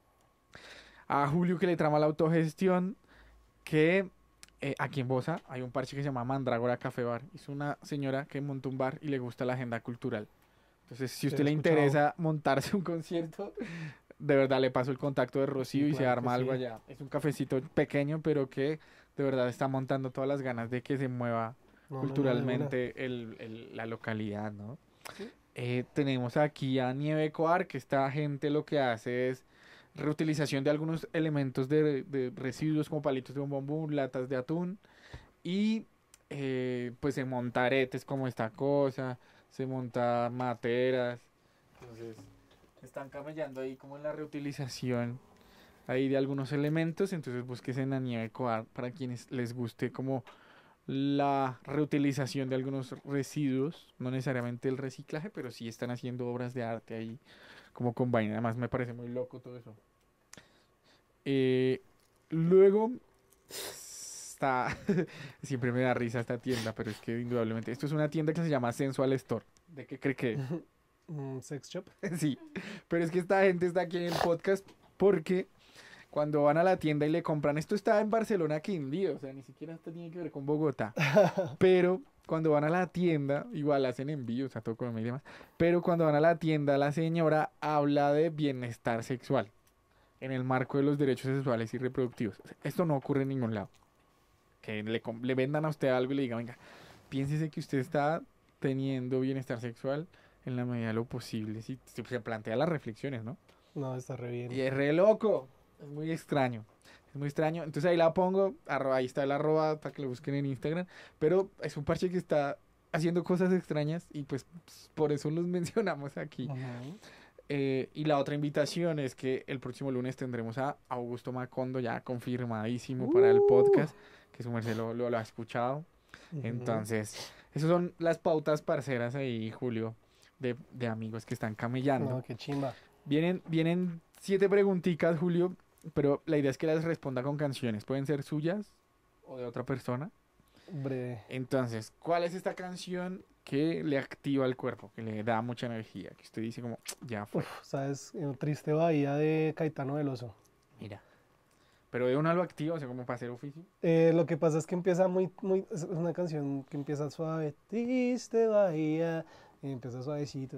Speaker 1: A Julio, que le trama la autogestión, que aquí en Bosa hay un parche que se llama Mandrágora Café Bar. Es una señora que monta un bar y le gusta la agenda cultural. Entonces, si a usted le interesa montarse un concierto, de verdad le paso el contacto de Rocío y se arma algo allá. Es un cafecito pequeño, pero que de verdad está montando todas las ganas de que se mueva culturalmente la localidad, ¿no? ¿Sí? Tenemos aquí a Nieve Coar, que esta gente lo que hace es reutilización de algunos elementos de residuos como palitos de bombón, latas de atún y pues se monta aretes como esta cosa, se monta materas. Entonces están camellando ahí como en la reutilización ahí de algunos elementos. Entonces búsquense en la Nieve Coar para quienes les guste como la reutilización de algunos residuos, no necesariamente el reciclaje, pero sí están haciendo obras de arte ahí, como con vaina. Además me parece muy loco todo eso. Luego está, siempre me da risa esta tienda, pero es que indudablemente, esto es una tienda que se llama Sensual Store. ¿De qué cree que?
Speaker 11: Sex shop.
Speaker 1: Sí, pero es que esta gente está aquí en el podcast porque cuando van a la tienda y le compran, esto está en Barcelona, Quindío, o sea, ni siquiera esto tiene que ver con Bogotá, pero cuando van a la tienda, igual hacen envíos a todo Colombia y demás, pero cuando van a la tienda, la señora habla de bienestar sexual en el marco de los derechos sexuales y reproductivos. Esto no ocurre en ningún lado. Que le vendan a usted algo y le digan, venga, piénsese que usted está teniendo bienestar sexual en la medida de lo posible. Si se plantea las reflexiones, ¿no?
Speaker 11: No, está re bien.
Speaker 1: Y es re loco. Es muy extraño. Es muy extraño. Entonces ahí la pongo. Ahí está el arroba para que lo busquen en Instagram. Pero es un parche que está haciendo cosas extrañas y pues por eso los mencionamos aquí. Y la otra invitación es que el próximo lunes tendremos a Augusto Macondo ya confirmadísimo para el podcast, que su merced lo ha escuchado. Entonces, esas son las pautas parceras ahí, Julio, de amigos que están camellando.
Speaker 11: No, qué chimba.
Speaker 1: Vienen 7 preguntitas, Julio, pero la idea es que las responda con canciones. Pueden ser suyas o de otra persona.
Speaker 11: Breve.
Speaker 1: Entonces, ¿cuál es esta canción que le activa el cuerpo, que le da mucha energía, que usted dice como, ya fue?
Speaker 11: ¿Sabes? Triste Bahía de Caetano Veloso.
Speaker 1: Mira. Pero de una lo activa, o sea, como para hacer oficio.
Speaker 11: Lo que pasa es que empieza es una canción que empieza suave. Triste Bahía. Y empieza suavecito.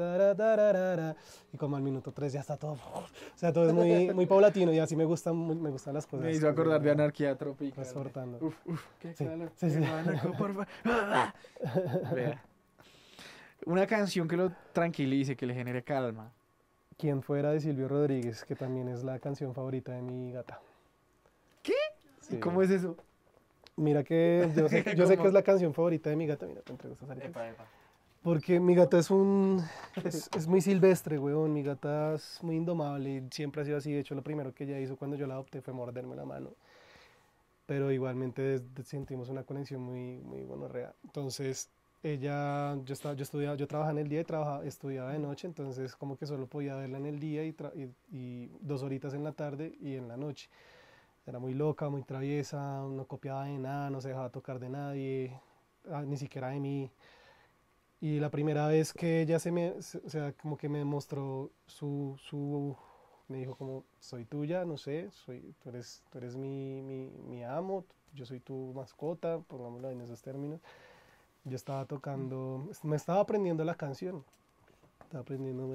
Speaker 11: Y como al minuto 3 ya está todo. O sea, todo es muy paulatino y así me gustan las cosas.
Speaker 1: Me hizo acordar de Anarquía Tropical.
Speaker 11: Uf,
Speaker 1: qué
Speaker 11: sí,
Speaker 1: calor.
Speaker 11: sí.
Speaker 1: Por favor. Vea. Una canción que lo tranquilice, que le genere calma.
Speaker 11: Quien fuera de Silvio Rodríguez, que también es la canción favorita de mi gata.
Speaker 1: ¿Qué?
Speaker 11: Sí.
Speaker 1: ¿Cómo es eso?
Speaker 11: Mira que yo sé que es la canción favorita de mi gata. Mira, te entrego esta salida. Porque mi gata es muy silvestre, weón. Mi gata es muy indomable y siempre ha sido así. De hecho, lo primero que ella hizo cuando yo la adopté fue morderme la mano. Pero igualmente sentimos una conexión muy gonorrea. Entonces, yo trabajaba en el día y estudiaba de noche. Entonces, como que solo podía verla en el día y 2 horitas en la tarde y en la noche. Era muy loca, muy traviesa, no copiaba de nada, no se dejaba tocar de nadie, ni siquiera de mí. Y la primera vez que ella como que me mostró me dijo como, soy tuya, no sé, tú eres mi amo, yo soy tu mascota, pongámoslo en esos términos. Yo estaba tocando, me estaba aprendiendo la canción, estaba aprendiendo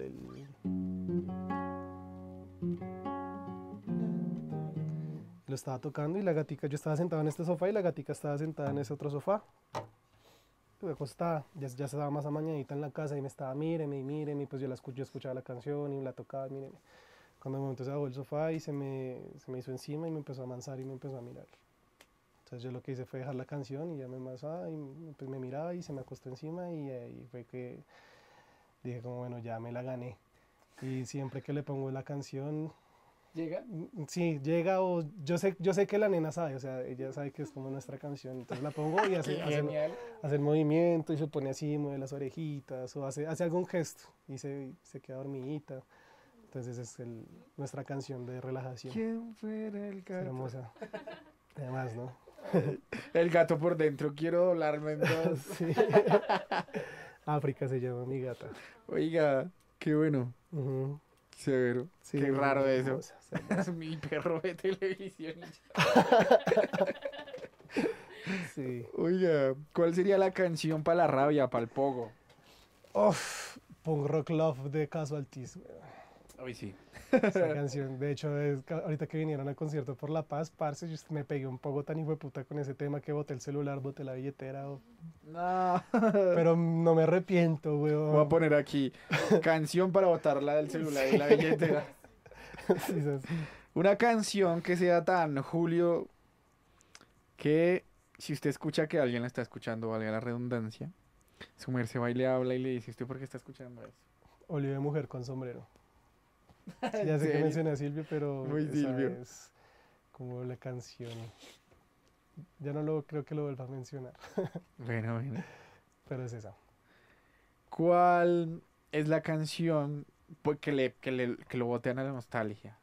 Speaker 11: lo estaba tocando y la gatica, yo estaba sentado en este sofá y la gatica estaba sentada en ese otro sofá. Acostada, ya estaba más amañadita en la casa y me estaba míreme, y pues yo escuchaba la canción y la tocaba, míreme. Cuando de momento se bajó el sofá y se me hizo encima y me empezó a amansar y me empezó a mirar. Entonces yo lo que hice fue dejar la canción y ya me amasaba y pues me miraba y se me acostó encima y ahí fue que dije como bueno, ya me la gané. Y siempre que le pongo la canción...
Speaker 1: ¿Llega?
Speaker 11: Sí, llega o yo sé que la nena sabe, o sea, ella sabe que es como nuestra canción, entonces la pongo y hace el movimiento y se pone así, mueve las orejitas o hace algún gesto y se queda dormidita. Entonces es nuestra canción de relajación.
Speaker 1: ¿Quién fuera el gato?
Speaker 11: Hermosa. Además, ¿no?
Speaker 1: El gato por dentro, quiero doblarme en dos.
Speaker 11: Sí. África se llama mi gata.
Speaker 1: Oiga, qué bueno. Severo.
Speaker 11: Sí,
Speaker 1: qué raro eso.
Speaker 11: Hermosa.
Speaker 1: Mi perro de televisión.
Speaker 11: Sí.
Speaker 1: Oiga, ¿cuál sería la canción para la rabia, para el pogo?
Speaker 11: Punk Rock Love de Casualties.
Speaker 1: Hoy sí.
Speaker 11: Esa canción, de hecho, ahorita que vinieron al concierto por La Paz, parce, yo me pegué un poco tan hijueputa con ese tema que boté el celular, boté la billetera.
Speaker 1: No.
Speaker 11: Pero no me arrepiento, weón.
Speaker 1: Voy a poner aquí, canción para botarla del celular y la billetera.
Speaker 11: Sí,
Speaker 1: Una canción que sea tan Julio que si usted escucha que alguien la está escuchando, valga la redundancia, su merced va y le habla y le dice, ¿usted por qué está escuchando eso?
Speaker 11: Olivo de mujer con sombrero. Ya sé que mencioné a Silvio, pero
Speaker 1: muy
Speaker 11: esa
Speaker 1: Silvio.
Speaker 11: es como la canción. Ya no lo creo que lo vuelva a mencionar.
Speaker 1: Bueno, bueno.
Speaker 11: Pero es esa.
Speaker 1: ¿Cuál es la canción pues, que lo botean a la nostalgia?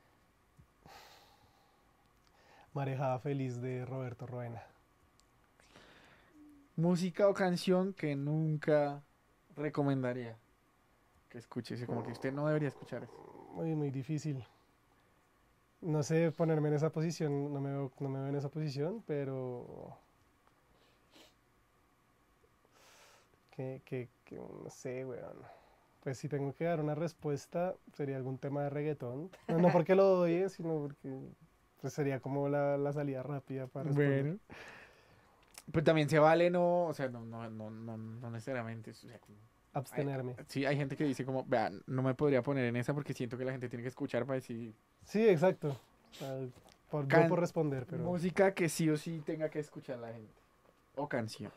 Speaker 11: Marejada Feliz de Roberto Roena.
Speaker 1: Música o canción que nunca recomendaría que escuche, como que usted no debería escuchar eso.
Speaker 11: Muy difícil. No sé ponerme en esa posición, no me veo en esa posición, pero no sé, weón. Pues si tengo que dar una respuesta, sería algún tema de reggaetón. No porque lo odie, sino porque pues sería como la salida rápida para responder.
Speaker 1: Bueno. Pues también se vale o sea, no necesariamente. O sea,
Speaker 11: abstenerme.
Speaker 1: Sí, hay gente que dice como, vean, no me podría poner en esa porque siento que la gente tiene que escuchar para decir.
Speaker 11: Sí, exacto. Yo por responder, pero.
Speaker 1: Música que sí o sí tenga que escuchar la gente. O canción.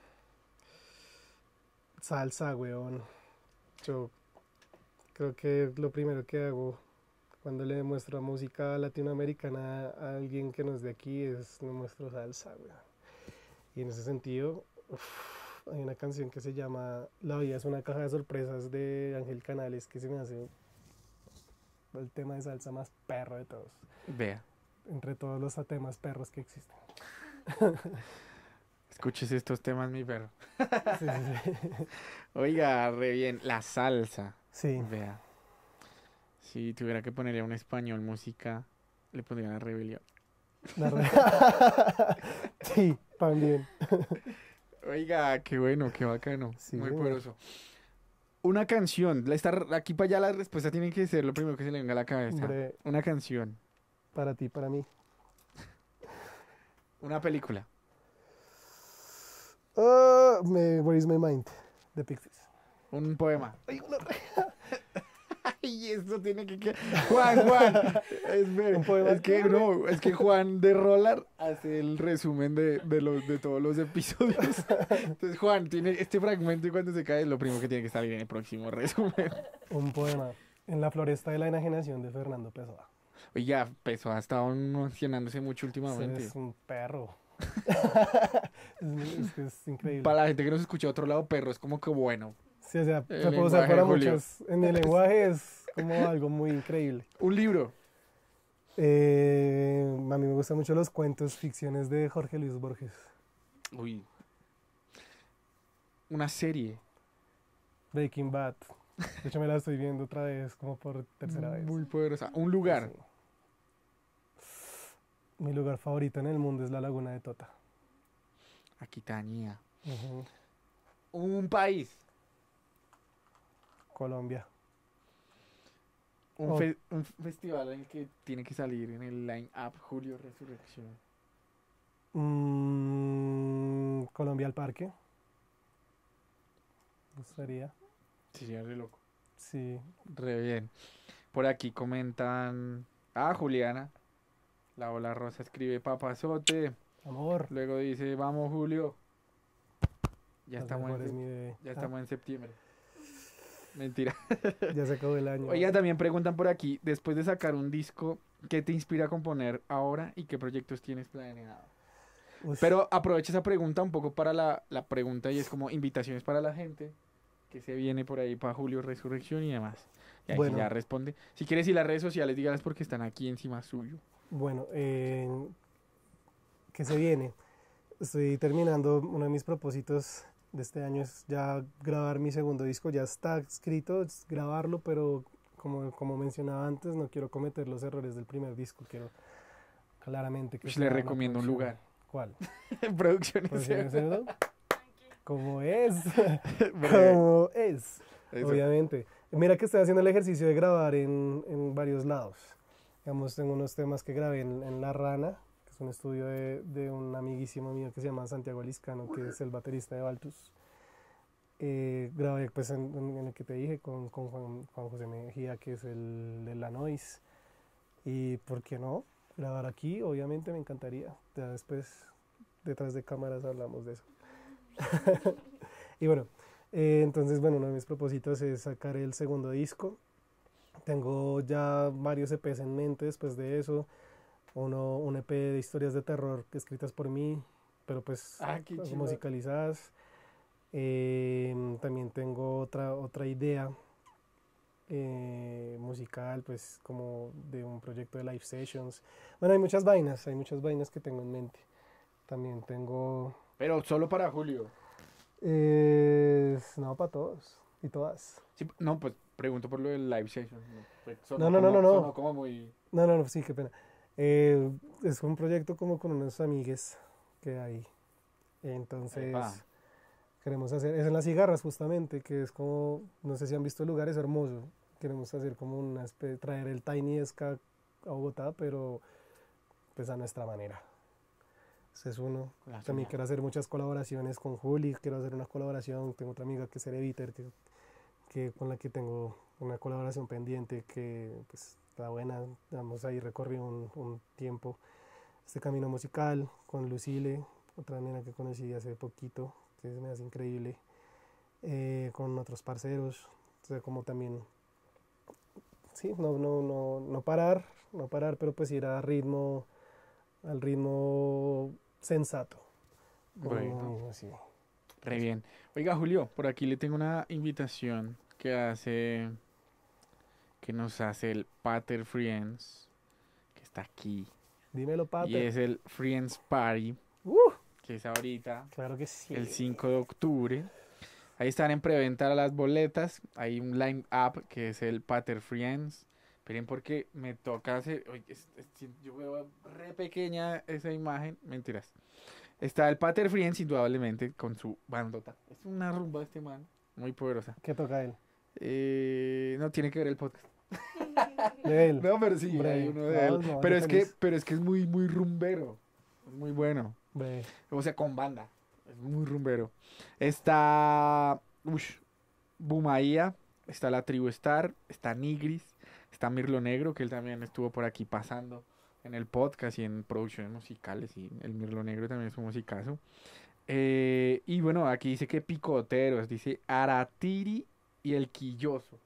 Speaker 11: Salsa, weón. Yo creo que lo primero que hago cuando le muestro música latinoamericana a alguien que no es de aquí es le muestro salsa, weón. Y en ese sentido, hay una canción que se llama La vida es una caja de sorpresas de Ángel Canales que se me hace el tema de salsa más perro de todos.
Speaker 1: Vea.
Speaker 11: Entre todos los temas perros que existen.
Speaker 1: Escúchese estos temas, mi perro.
Speaker 11: Sí.
Speaker 1: Oiga, re bien. La salsa.
Speaker 11: Sí.
Speaker 1: Vea. Si tuviera que ponerle a un español música, le pondría La Rebelión.
Speaker 11: Sí, también.
Speaker 1: Oiga, qué bueno, qué bacano.
Speaker 11: Sí,
Speaker 1: muy
Speaker 11: bueno.
Speaker 1: poderoso. Una canción. Aquí para allá la respuesta tiene que ser lo primero que se le venga a la cabeza.
Speaker 11: Hombre.
Speaker 1: Una canción.
Speaker 11: Para ti, para mí.
Speaker 1: Una película.
Speaker 11: Where is my mind? The Pixies.
Speaker 1: Un poema.
Speaker 11: Ay, una
Speaker 1: Ay, eso tiene que quedar. Juan.
Speaker 11: Un poema.
Speaker 1: Es que Juan de Roller hace el resumen de todos los episodios. Entonces, Juan tiene este fragmento y cuando se cae es lo primero que tiene que salir en el próximo resumen.
Speaker 11: Un poema. En la floresta de la enajenación de Fernando Pessoa.
Speaker 1: Oiga, Pessoa ha estado emocionándose mucho últimamente.
Speaker 11: Es un perro. es increíble.
Speaker 1: Para la gente que nos escucha a otro lado, perro es como que bueno.
Speaker 11: Sí, o sea,
Speaker 1: El
Speaker 11: se puede usar para
Speaker 1: lenguaje,
Speaker 11: muchos. En el lenguaje es como algo muy increíble.
Speaker 1: Un libro.
Speaker 11: A mí me gustan mucho los cuentos, ficciones de Jorge Luis Borges.
Speaker 1: Uy. Una serie.
Speaker 11: Breaking Bad. De hecho, me la estoy viendo otra vez, como por tercera vez.
Speaker 1: Muy poderosa. Un lugar.
Speaker 11: Sí. Mi lugar favorito en el mundo es la Laguna de Tota.
Speaker 1: Aquitania.
Speaker 11: Uh-huh.
Speaker 1: Un país.
Speaker 11: Colombia.
Speaker 1: Un festival en el que tiene que salir en el line-up Julio Resurrección.
Speaker 11: Colombia al Parque. Me gustaría.
Speaker 1: Sería re loco.
Speaker 11: Sí.
Speaker 1: Re bien. Por aquí comentan. Juliana. La Ola Rosa escribe papazote.
Speaker 11: Amor.
Speaker 1: Luego dice, vamos Julio. Ya
Speaker 11: Las
Speaker 1: estamos
Speaker 11: mejores,
Speaker 1: en,
Speaker 11: mi bebé.
Speaker 1: ya estamos en septiembre. Mentira.
Speaker 11: Ya se acabó el año.
Speaker 1: Oiga, también preguntan por aquí, después de sacar un disco, ¿qué te inspira a componer ahora y qué proyectos tienes planeados? Pero aprovecha esa pregunta un poco para la pregunta y es como invitaciones para la gente que se viene por ahí para Julio Resurrección y demás. Y ahí
Speaker 11: Bueno.
Speaker 1: ya responde. Si quieres, y las redes sociales, dígalas porque están aquí encima suyo.
Speaker 11: Bueno, ¿qué se viene? Estoy terminando, uno de mis propósitos de este año es ya grabar mi segundo disco, ya está escrito, es grabarlo, pero como mencionaba antes, no quiero cometer los errores del primer disco, quiero claramente que
Speaker 1: Pues
Speaker 11: sea
Speaker 1: le
Speaker 11: una
Speaker 1: recomiendo un
Speaker 11: producción.
Speaker 1: lugar.
Speaker 11: ¿Cuál?
Speaker 1: Producciones
Speaker 11: ¿Producciones
Speaker 1: Pseudo.
Speaker 11: Pseudo? ¿Cómo es?
Speaker 1: Breve.
Speaker 11: ¿Cómo es?
Speaker 1: Eso.
Speaker 11: Obviamente. Mira que estoy haciendo el ejercicio de grabar en varios lados. Digamos, tengo unos temas que grabé en La Rana, que es un estudio de un amiguísimo mío que se llama Santiago Liscano, que es el baterista de Baltus. Grabé pues en el que te dije con Juan José Mejía, que es el de La Noise. Y ¿por qué no? Grabar aquí, obviamente me encantaría. Ya después, detrás de cámaras, hablamos de eso. Y bueno, entonces, bueno, uno de mis propósitos es sacar el segundo disco. Tengo ya varios EPs en mente después de eso. un EP de historias de terror escritas por mí, pero pues
Speaker 1: qué chido.
Speaker 11: musicalizadas. También tengo otra idea musical, pues como de un proyecto de live sessions. Bueno, hay muchas vainas que tengo en mente. También tengo...
Speaker 1: Pero solo para Julio.
Speaker 11: No, para todos y todas.
Speaker 1: Sí, no, pues pregunto por lo del live session.
Speaker 11: No.
Speaker 1: Sonó como muy...
Speaker 11: No, sí, qué pena. Es un proyecto como con unos amigues que hay. Entonces, queremos hacer, es en Las Cigarras justamente, que es como, no sé si han visto el lugar, es hermoso. Queremos hacer como traer el Tiny Desk a Bogotá, pero pues a nuestra manera. Ese es uno. También quiero hacer muchas colaboraciones con Juli, quiero hacer una colaboración, tengo otra amiga que es Ereviter, que con la que tengo una colaboración pendiente que pues está buena. Vamos ahí recorrido un tiempo este camino musical con Lucile, otra nena que conocí hace poquito, que me hace increíble, con otros parceros, o sea, como también, sí, no parar, pero pues ir al ritmo sensato.
Speaker 1: Bueno,
Speaker 11: así.
Speaker 1: Re bien. Oiga, Julio, por aquí le tengo una invitación que nos hace el Pater Friends, que está aquí.
Speaker 11: Dímelo, Pater.
Speaker 1: Y es el Friends Party, que es ahorita,
Speaker 11: claro que sí,
Speaker 1: el 5 de octubre. Ahí están en preventa las boletas. Hay un line-up que es el Pater Friends. Esperen porque me toca hacer... yo veo re pequeña esa imagen. Mentiras. Está el Pater Friends, indudablemente, con su bandota. Es una rumba este man, muy poderosa.
Speaker 11: ¿Qué toca él?
Speaker 1: No tiene que ver el podcast.
Speaker 11: De él.
Speaker 1: No, pero sí, hay uno de él.
Speaker 11: No,
Speaker 1: pero es que es muy, muy rumbero. Es muy bueno.
Speaker 11: Bre.
Speaker 1: O sea, con banda. Es muy rumbero. Está Bumaía, está la Tribu Star, está Nigris, está Mirlo Negro, que él también estuvo por aquí pasando en el podcast y en producciones musicales, y el Mirlo Negro también es un musicazo. Y bueno, aquí dice que picoteros, dice Aratiri y el Quilloso.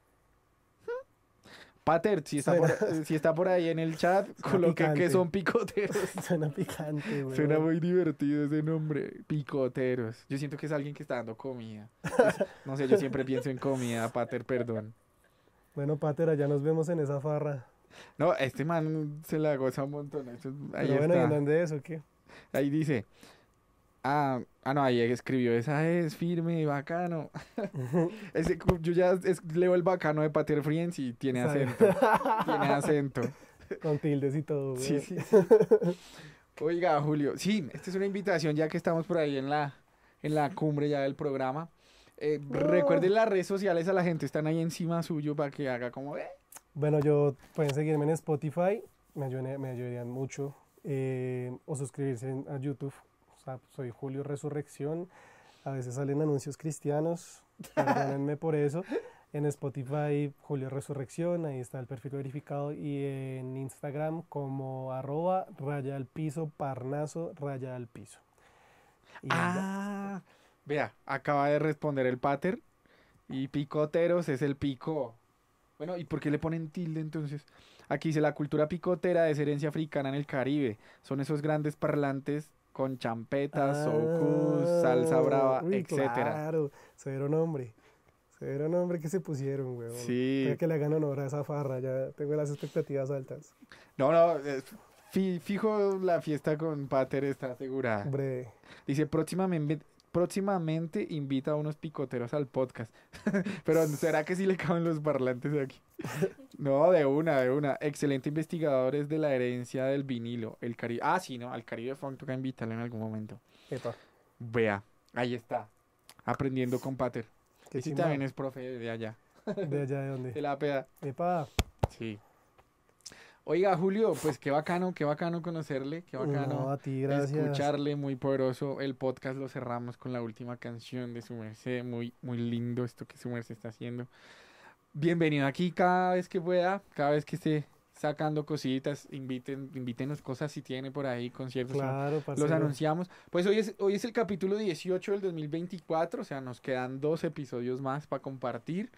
Speaker 1: Pater, si está por ahí en el chat, coloque que son picoteros.
Speaker 11: Suena picante, güey.
Speaker 1: Suena muy divertido ese nombre, picoteros. Yo siento que es alguien que está dando comida. No sé, yo siempre pienso en comida, Pater, perdón.
Speaker 11: Bueno, Pater, allá nos vemos en esa farra.
Speaker 1: No, este man se la goza un montón. Ahí
Speaker 11: pero bueno,
Speaker 1: está.
Speaker 11: ¿y dónde es o qué?
Speaker 1: Ahí dice... no, ahí escribió, esa es firme, bacano. Yo ya leo el bacano de Pater Friends y tiene acento. Tiene acento.
Speaker 11: Con tildes y todo.
Speaker 1: Sí. Oiga, Julio, sí, esta es una invitación ya que estamos por ahí en la cumbre ya del programa. Recuerden las redes sociales a la gente, están ahí encima suyo para que haga como...
Speaker 11: Bueno, pueden seguirme en Spotify, me ayudarían mucho. O suscribirse a YouTube. Soy Julio Resurrección, a veces salen anuncios cristianos, perdónenme por eso. En Spotify, Julio Resurrección, ahí está el perfil verificado, y en Instagram como @rayaalpiso, Parnaso _.
Speaker 1: Vea, acaba de responder el Pater, y picoteros es el pico. Bueno, ¿y por qué le ponen tilde entonces? Aquí dice, la cultura picotera es herencia africana en el Caribe, son esos grandes parlantes con champetas, soukous, salsa brava, etcétera.
Speaker 11: Claro, severo nombre que se pusieron, weón.
Speaker 1: Sí.
Speaker 11: Creo que le hagan honor a esa farra, ya tengo las expectativas altas.
Speaker 1: No, fijo la fiesta con Pater está asegurada.
Speaker 11: Bre.
Speaker 1: Dice, próximamente invita a unos picoteros al podcast. Pero ¿será que sí le caben los parlantes aquí? No, de una. Excelente investigadores de la herencia del vinilo. El Caribe. Sí, no, al Caribe Funk toca invitarle en algún momento.
Speaker 11: Epa.
Speaker 1: Vea, ahí está. Aprendiendo con Pater.
Speaker 11: Que
Speaker 1: sí también es profe de allá.
Speaker 11: ¿De allá de dónde?
Speaker 1: De la PEA.
Speaker 11: Epa.
Speaker 1: Sí. Oiga, Julio, pues qué bacano conocerle, qué bacano
Speaker 11: no, a ti, gracias.
Speaker 1: Escucharle, muy poderoso. El podcast lo cerramos con la última canción de su merced, muy, muy lindo esto que su merced está haciendo. Bienvenido aquí cada vez que pueda, cada vez que esté sacando cositas, invítenos cosas si tiene por ahí, conciertos,
Speaker 11: claro,
Speaker 1: los anunciamos. Pues hoy es el capítulo 18 del 2024, o sea, nos quedan 2 episodios más para compartir.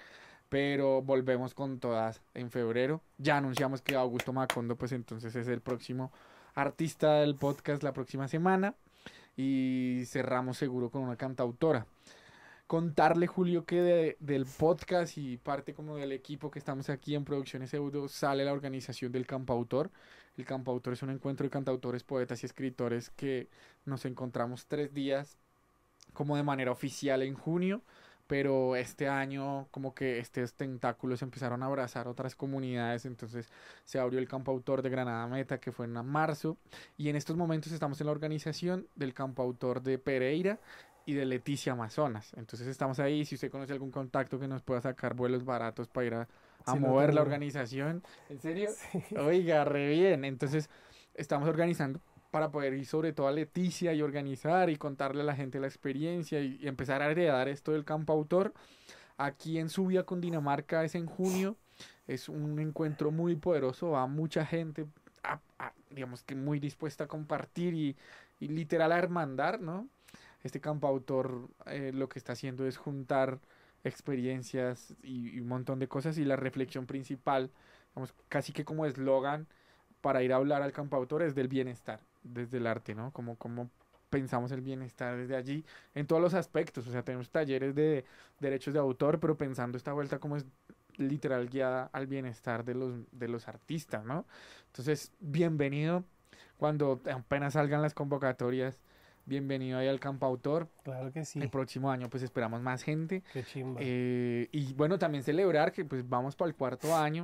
Speaker 1: pero volvemos con todas en febrero. Ya anunciamos que Augusto Macondo, pues entonces es el próximo artista del podcast la próxima semana, y cerramos seguro con una cantautora. Contarle, Julio, que del podcast y parte como del equipo que estamos aquí en Producciones Pseudo sale la organización del Campautor. El Campautor es un encuentro de cantautores, poetas y escritores que nos encontramos 3 días como de manera oficial en junio, pero este año como que estos tentáculos empezaron a abrazar otras comunidades, entonces se abrió el Campautor de Granada Meta, que fue en marzo, y en estos momentos estamos en la organización del Campautor de Pereira y de Leticia Amazonas. Entonces estamos ahí. Si usted conoce algún contacto que nos pueda sacar vuelos baratos para ir a mover la organización. ¿En serio? Sí. Oiga, re bien. Entonces estamos organizando para poder ir sobre todo a Leticia y organizar y contarle a la gente la experiencia y empezar a heredar esto del Campautor. Aquí en Subia, Cundinamarca, es en junio. Es un encuentro muy poderoso. Va mucha gente, digamos que muy dispuesta a compartir y literal a hermandar, ¿no? Este Campautor lo que está haciendo es juntar experiencias y un montón de cosas, y la reflexión principal, digamos, casi que como eslogan para ir a hablar al Campautor, es del bienestar, desde el arte, ¿no? Como pensamos el bienestar desde allí, en todos los aspectos. O sea, tenemos talleres de derechos de autor, pero pensando esta vuelta como es literal guiada al bienestar de los artistas, ¿no? Entonces, bienvenido cuando apenas salgan las convocatorias. Bienvenido ahí al Campautor.
Speaker 11: Claro que sí.
Speaker 1: El próximo año pues esperamos más gente.
Speaker 11: Qué chimba.
Speaker 1: Y bueno, también celebrar que pues vamos para el 4º año.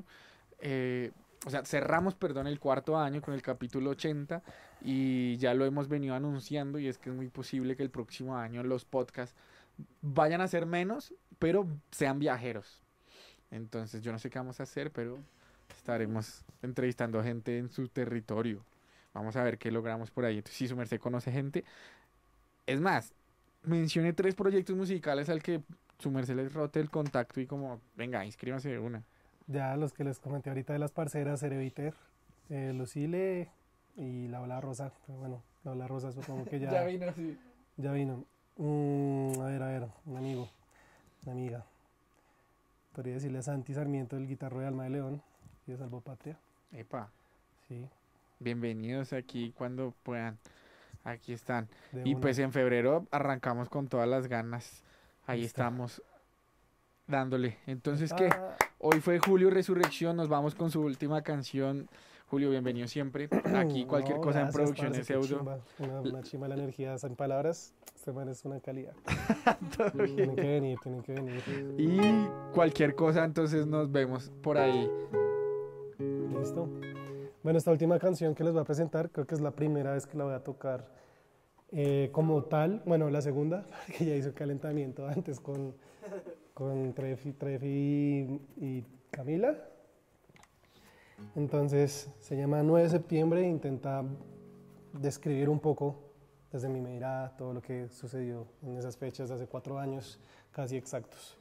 Speaker 1: O sea, cerramos, perdón, el 4º año con el capítulo 80 y ya lo hemos venido anunciando, y es que es muy posible que el próximo año los podcasts vayan a ser menos, pero sean viajeros. Entonces yo no sé qué vamos a hacer, pero estaremos entrevistando a gente en su territorio. Vamos a ver qué logramos por ahí. Entonces, si su merced conoce gente. Es más, mencioné 3 proyectos musicales al que su merced les rote el contacto y como, venga, inscríbanse de una.
Speaker 11: Ya los que les comenté ahorita de las parceras, Cerebiter, Lucile y La Ola Rosa. Pero bueno, La Ola Rosa supongo que ya...
Speaker 1: ya vino, sí.
Speaker 11: Ya vino. A ver, un amigo, una amiga. Podría decirle a Santi Sarmiento, el guitarro de Alma de León y de Salvo Patria.
Speaker 1: Epa.
Speaker 11: Sí.
Speaker 1: Bienvenidos aquí cuando puedan. Aquí están.
Speaker 11: De
Speaker 1: y
Speaker 11: una.
Speaker 1: pues en febrero arrancamos con todas las ganas. Ahí estamos dándole. Entonces, ¿qué? Hoy fue Julio Resurrección. Nos vamos con su última canción. Julio, bienvenido siempre. Aquí cualquier cosa en Producciones Pseudo.
Speaker 11: Una chimba la energía. En palabras, este man es una calidad.
Speaker 1: Tienen
Speaker 11: que venir.
Speaker 1: Y cualquier cosa, entonces nos vemos por ahí.
Speaker 11: Listo. Bueno, esta última canción que les voy a presentar, creo que es la primera vez que la voy a tocar como tal. Bueno, la segunda, porque ya hizo calentamiento antes con Trefi y Camila. Entonces, se llama 9 de septiembre e intenta describir un poco, desde mi mirada, todo lo que sucedió en esas fechas de hace 4 años, casi exactos.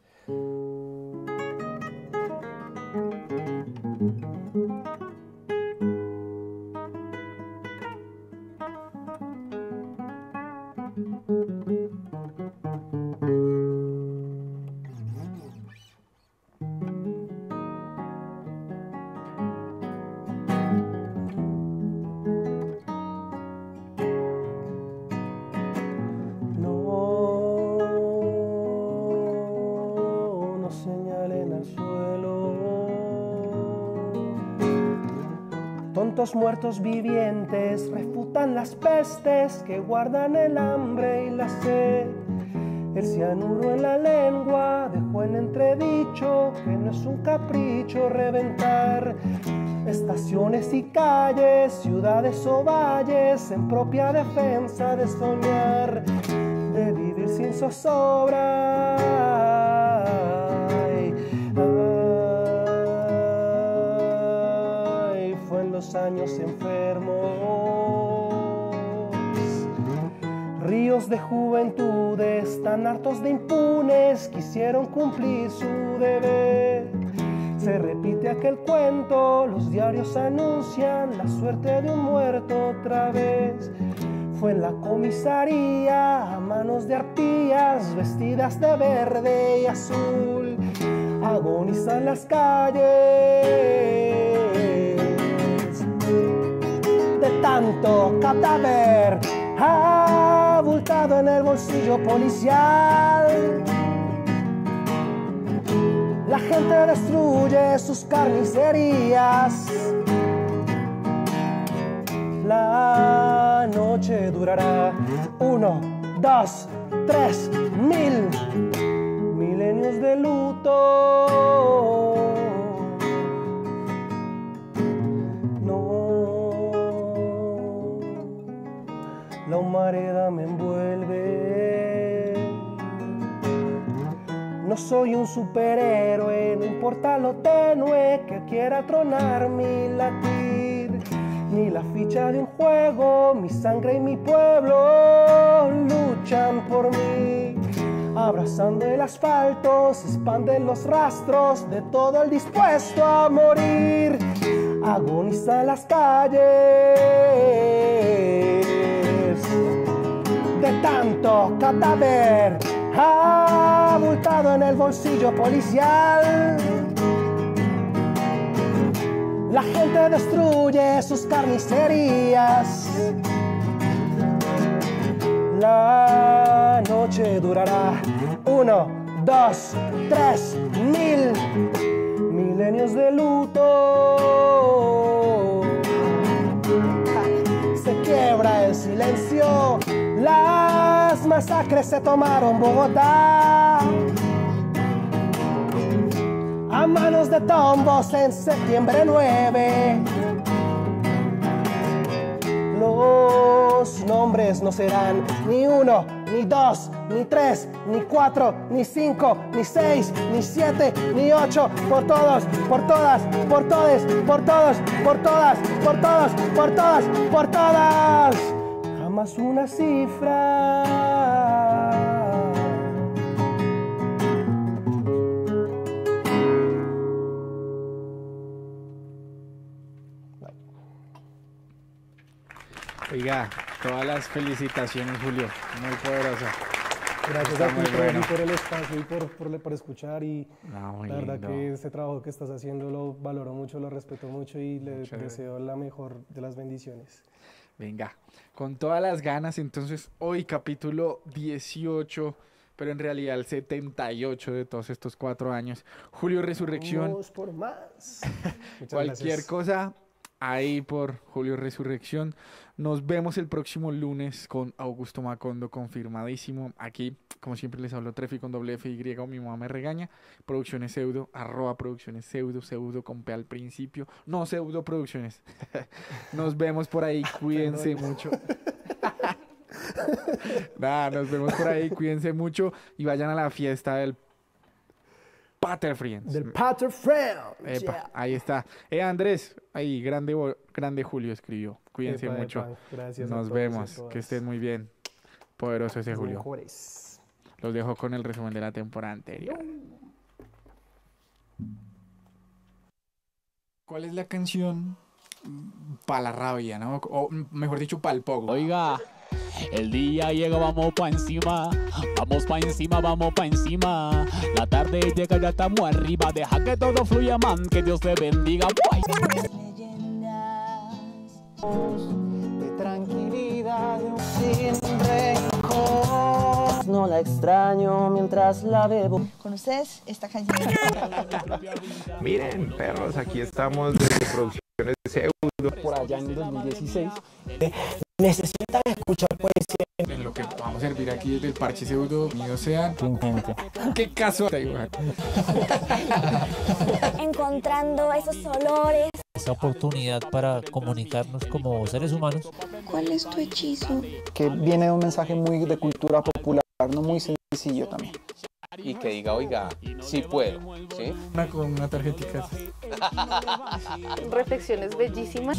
Speaker 11: Tontos muertos vivientes refutan las pestes que guardan el hambre y la sed. El cianuro en la lengua dejó en entredicho que no es un capricho reventar estaciones y calles, ciudades o valles en propia defensa de soñar, de vivir sin zozobra. Los años enfermos, ríos de juventudes tan hartos de impunes quisieron cumplir su deber. Se repite aquel cuento, los diarios anuncian la suerte de un muerto otra vez. Fue en la comisaría a manos de arpías vestidas de verde y azul. agoniza en las calles de tanto cadáver abultado en el bolsillo policial. La gente destruye sus carnicerías. La noche durará 1, 2, 3 mil milenios de luto. No, la humareda me envuelve. No soy un superhéroe, no importa lo tenue que quiera tronar mi latir, ni la ficha de un juego, mi sangre y mi pueblo luchan por mí. Abrazando el asfalto se expanden los rastros de todo el dispuesto a morir. Agoniza en las calles de tanto cadáver abultado en el bolsillo policial. La gente destruye sus carnicerías. La noche durará 1, 2, 3 mil milenios de luto. Se quiebra el silencio. Las masacres se tomaron Bogotá a manos de tombos en septiembre 9. Los nombres no serán ni 1, ni 2, ni 3, ni 4, ni 5, ni 6, ni 7, ni 8. Por todos, por todas, por todes, por todos, por todas, por todos, por todas, por todas. Jamás una cifra.
Speaker 1: Oiga, todas las felicitaciones, Julio. Muy poderosa.
Speaker 11: Gracias a ti por el espacio y por escuchar. Y
Speaker 1: no,
Speaker 11: la verdad que este trabajo que estás haciendo lo valoro mucho, lo respeto mucho y le deseo la mejor de las bendiciones.
Speaker 1: Venga, con todas las ganas. Entonces, hoy capítulo 18, pero en realidad el 78 de todos estos 4 años. Julio Resurrección.
Speaker 11: Vamos por más.
Speaker 1: Cualquier cosa ahí por Julio Resurrección. Nos vemos el próximo lunes con Augusto Macondo, confirmadísimo. Aquí, como siempre, les hablo Trefi con doble F y o mi mamá me regaña. Producciones Pseudo, @ Producciones Pseudo, Pseudo con P al principio. No, Pseudo Producciones. Nos vemos por ahí, cuídense mucho. Nos vemos por ahí, cuídense mucho y vayan a la fiesta del Pater Friends.
Speaker 11: Del Pater Friends.
Speaker 1: Yeah. Ahí está. Andrés, ahí, grande Julio escribió. Cuídense mucho.
Speaker 11: Gracias.
Speaker 1: Nos vemos. Que estén muy bien. Poderoso ese Julio.
Speaker 11: Mejores.
Speaker 1: Los dejo con el resumen de la temporada anterior. ¿Cuál es la canción para la rabia, no? O mejor dicho, para el pogo.
Speaker 2: Oiga, el día llega, vamos pa' encima. Vamos pa' encima, vamos pa' encima. La tarde llega, ya estamos arriba. Deja que todo fluya, man, que Dios te bendiga.
Speaker 3: De tranquilidad, sin rencor. No la extraño mientras la bebo.
Speaker 4: Con ustedes, esta canción.
Speaker 5: Miren, perros, aquí estamos desde Producciones Pseudo.
Speaker 3: Por allá en el 2016. Necesitan escuchar poesía.
Speaker 1: En lo que vamos a servir aquí desde el parche Pseudo, bienvenidos sean. ¿Qué caso?
Speaker 6: Encontrando esos olores.
Speaker 7: Esa oportunidad para comunicarnos como seres humanos.
Speaker 4: ¿Cuál es tu hechizo?
Speaker 12: Que viene de un mensaje muy de cultura popular, no muy sencillo también.
Speaker 8: Y que diga, oiga, sí puedo, ¿sí?
Speaker 1: Con una tarjetita.
Speaker 9: Reflexiones bellísimas.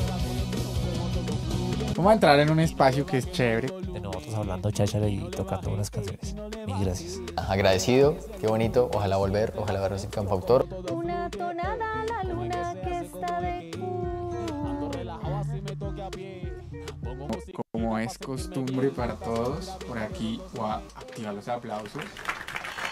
Speaker 1: Vamos a entrar en un espacio que es chévere.
Speaker 7: De nosotros hablando cháchara y tocando unas canciones. Mil gracias.
Speaker 13: Agradecido, qué bonito. Ojalá volver, ojalá vernos en Campautor.
Speaker 6: Una tonada a la luna que está de
Speaker 1: Como es costumbre para todos, por aquí voy a activar los aplausos.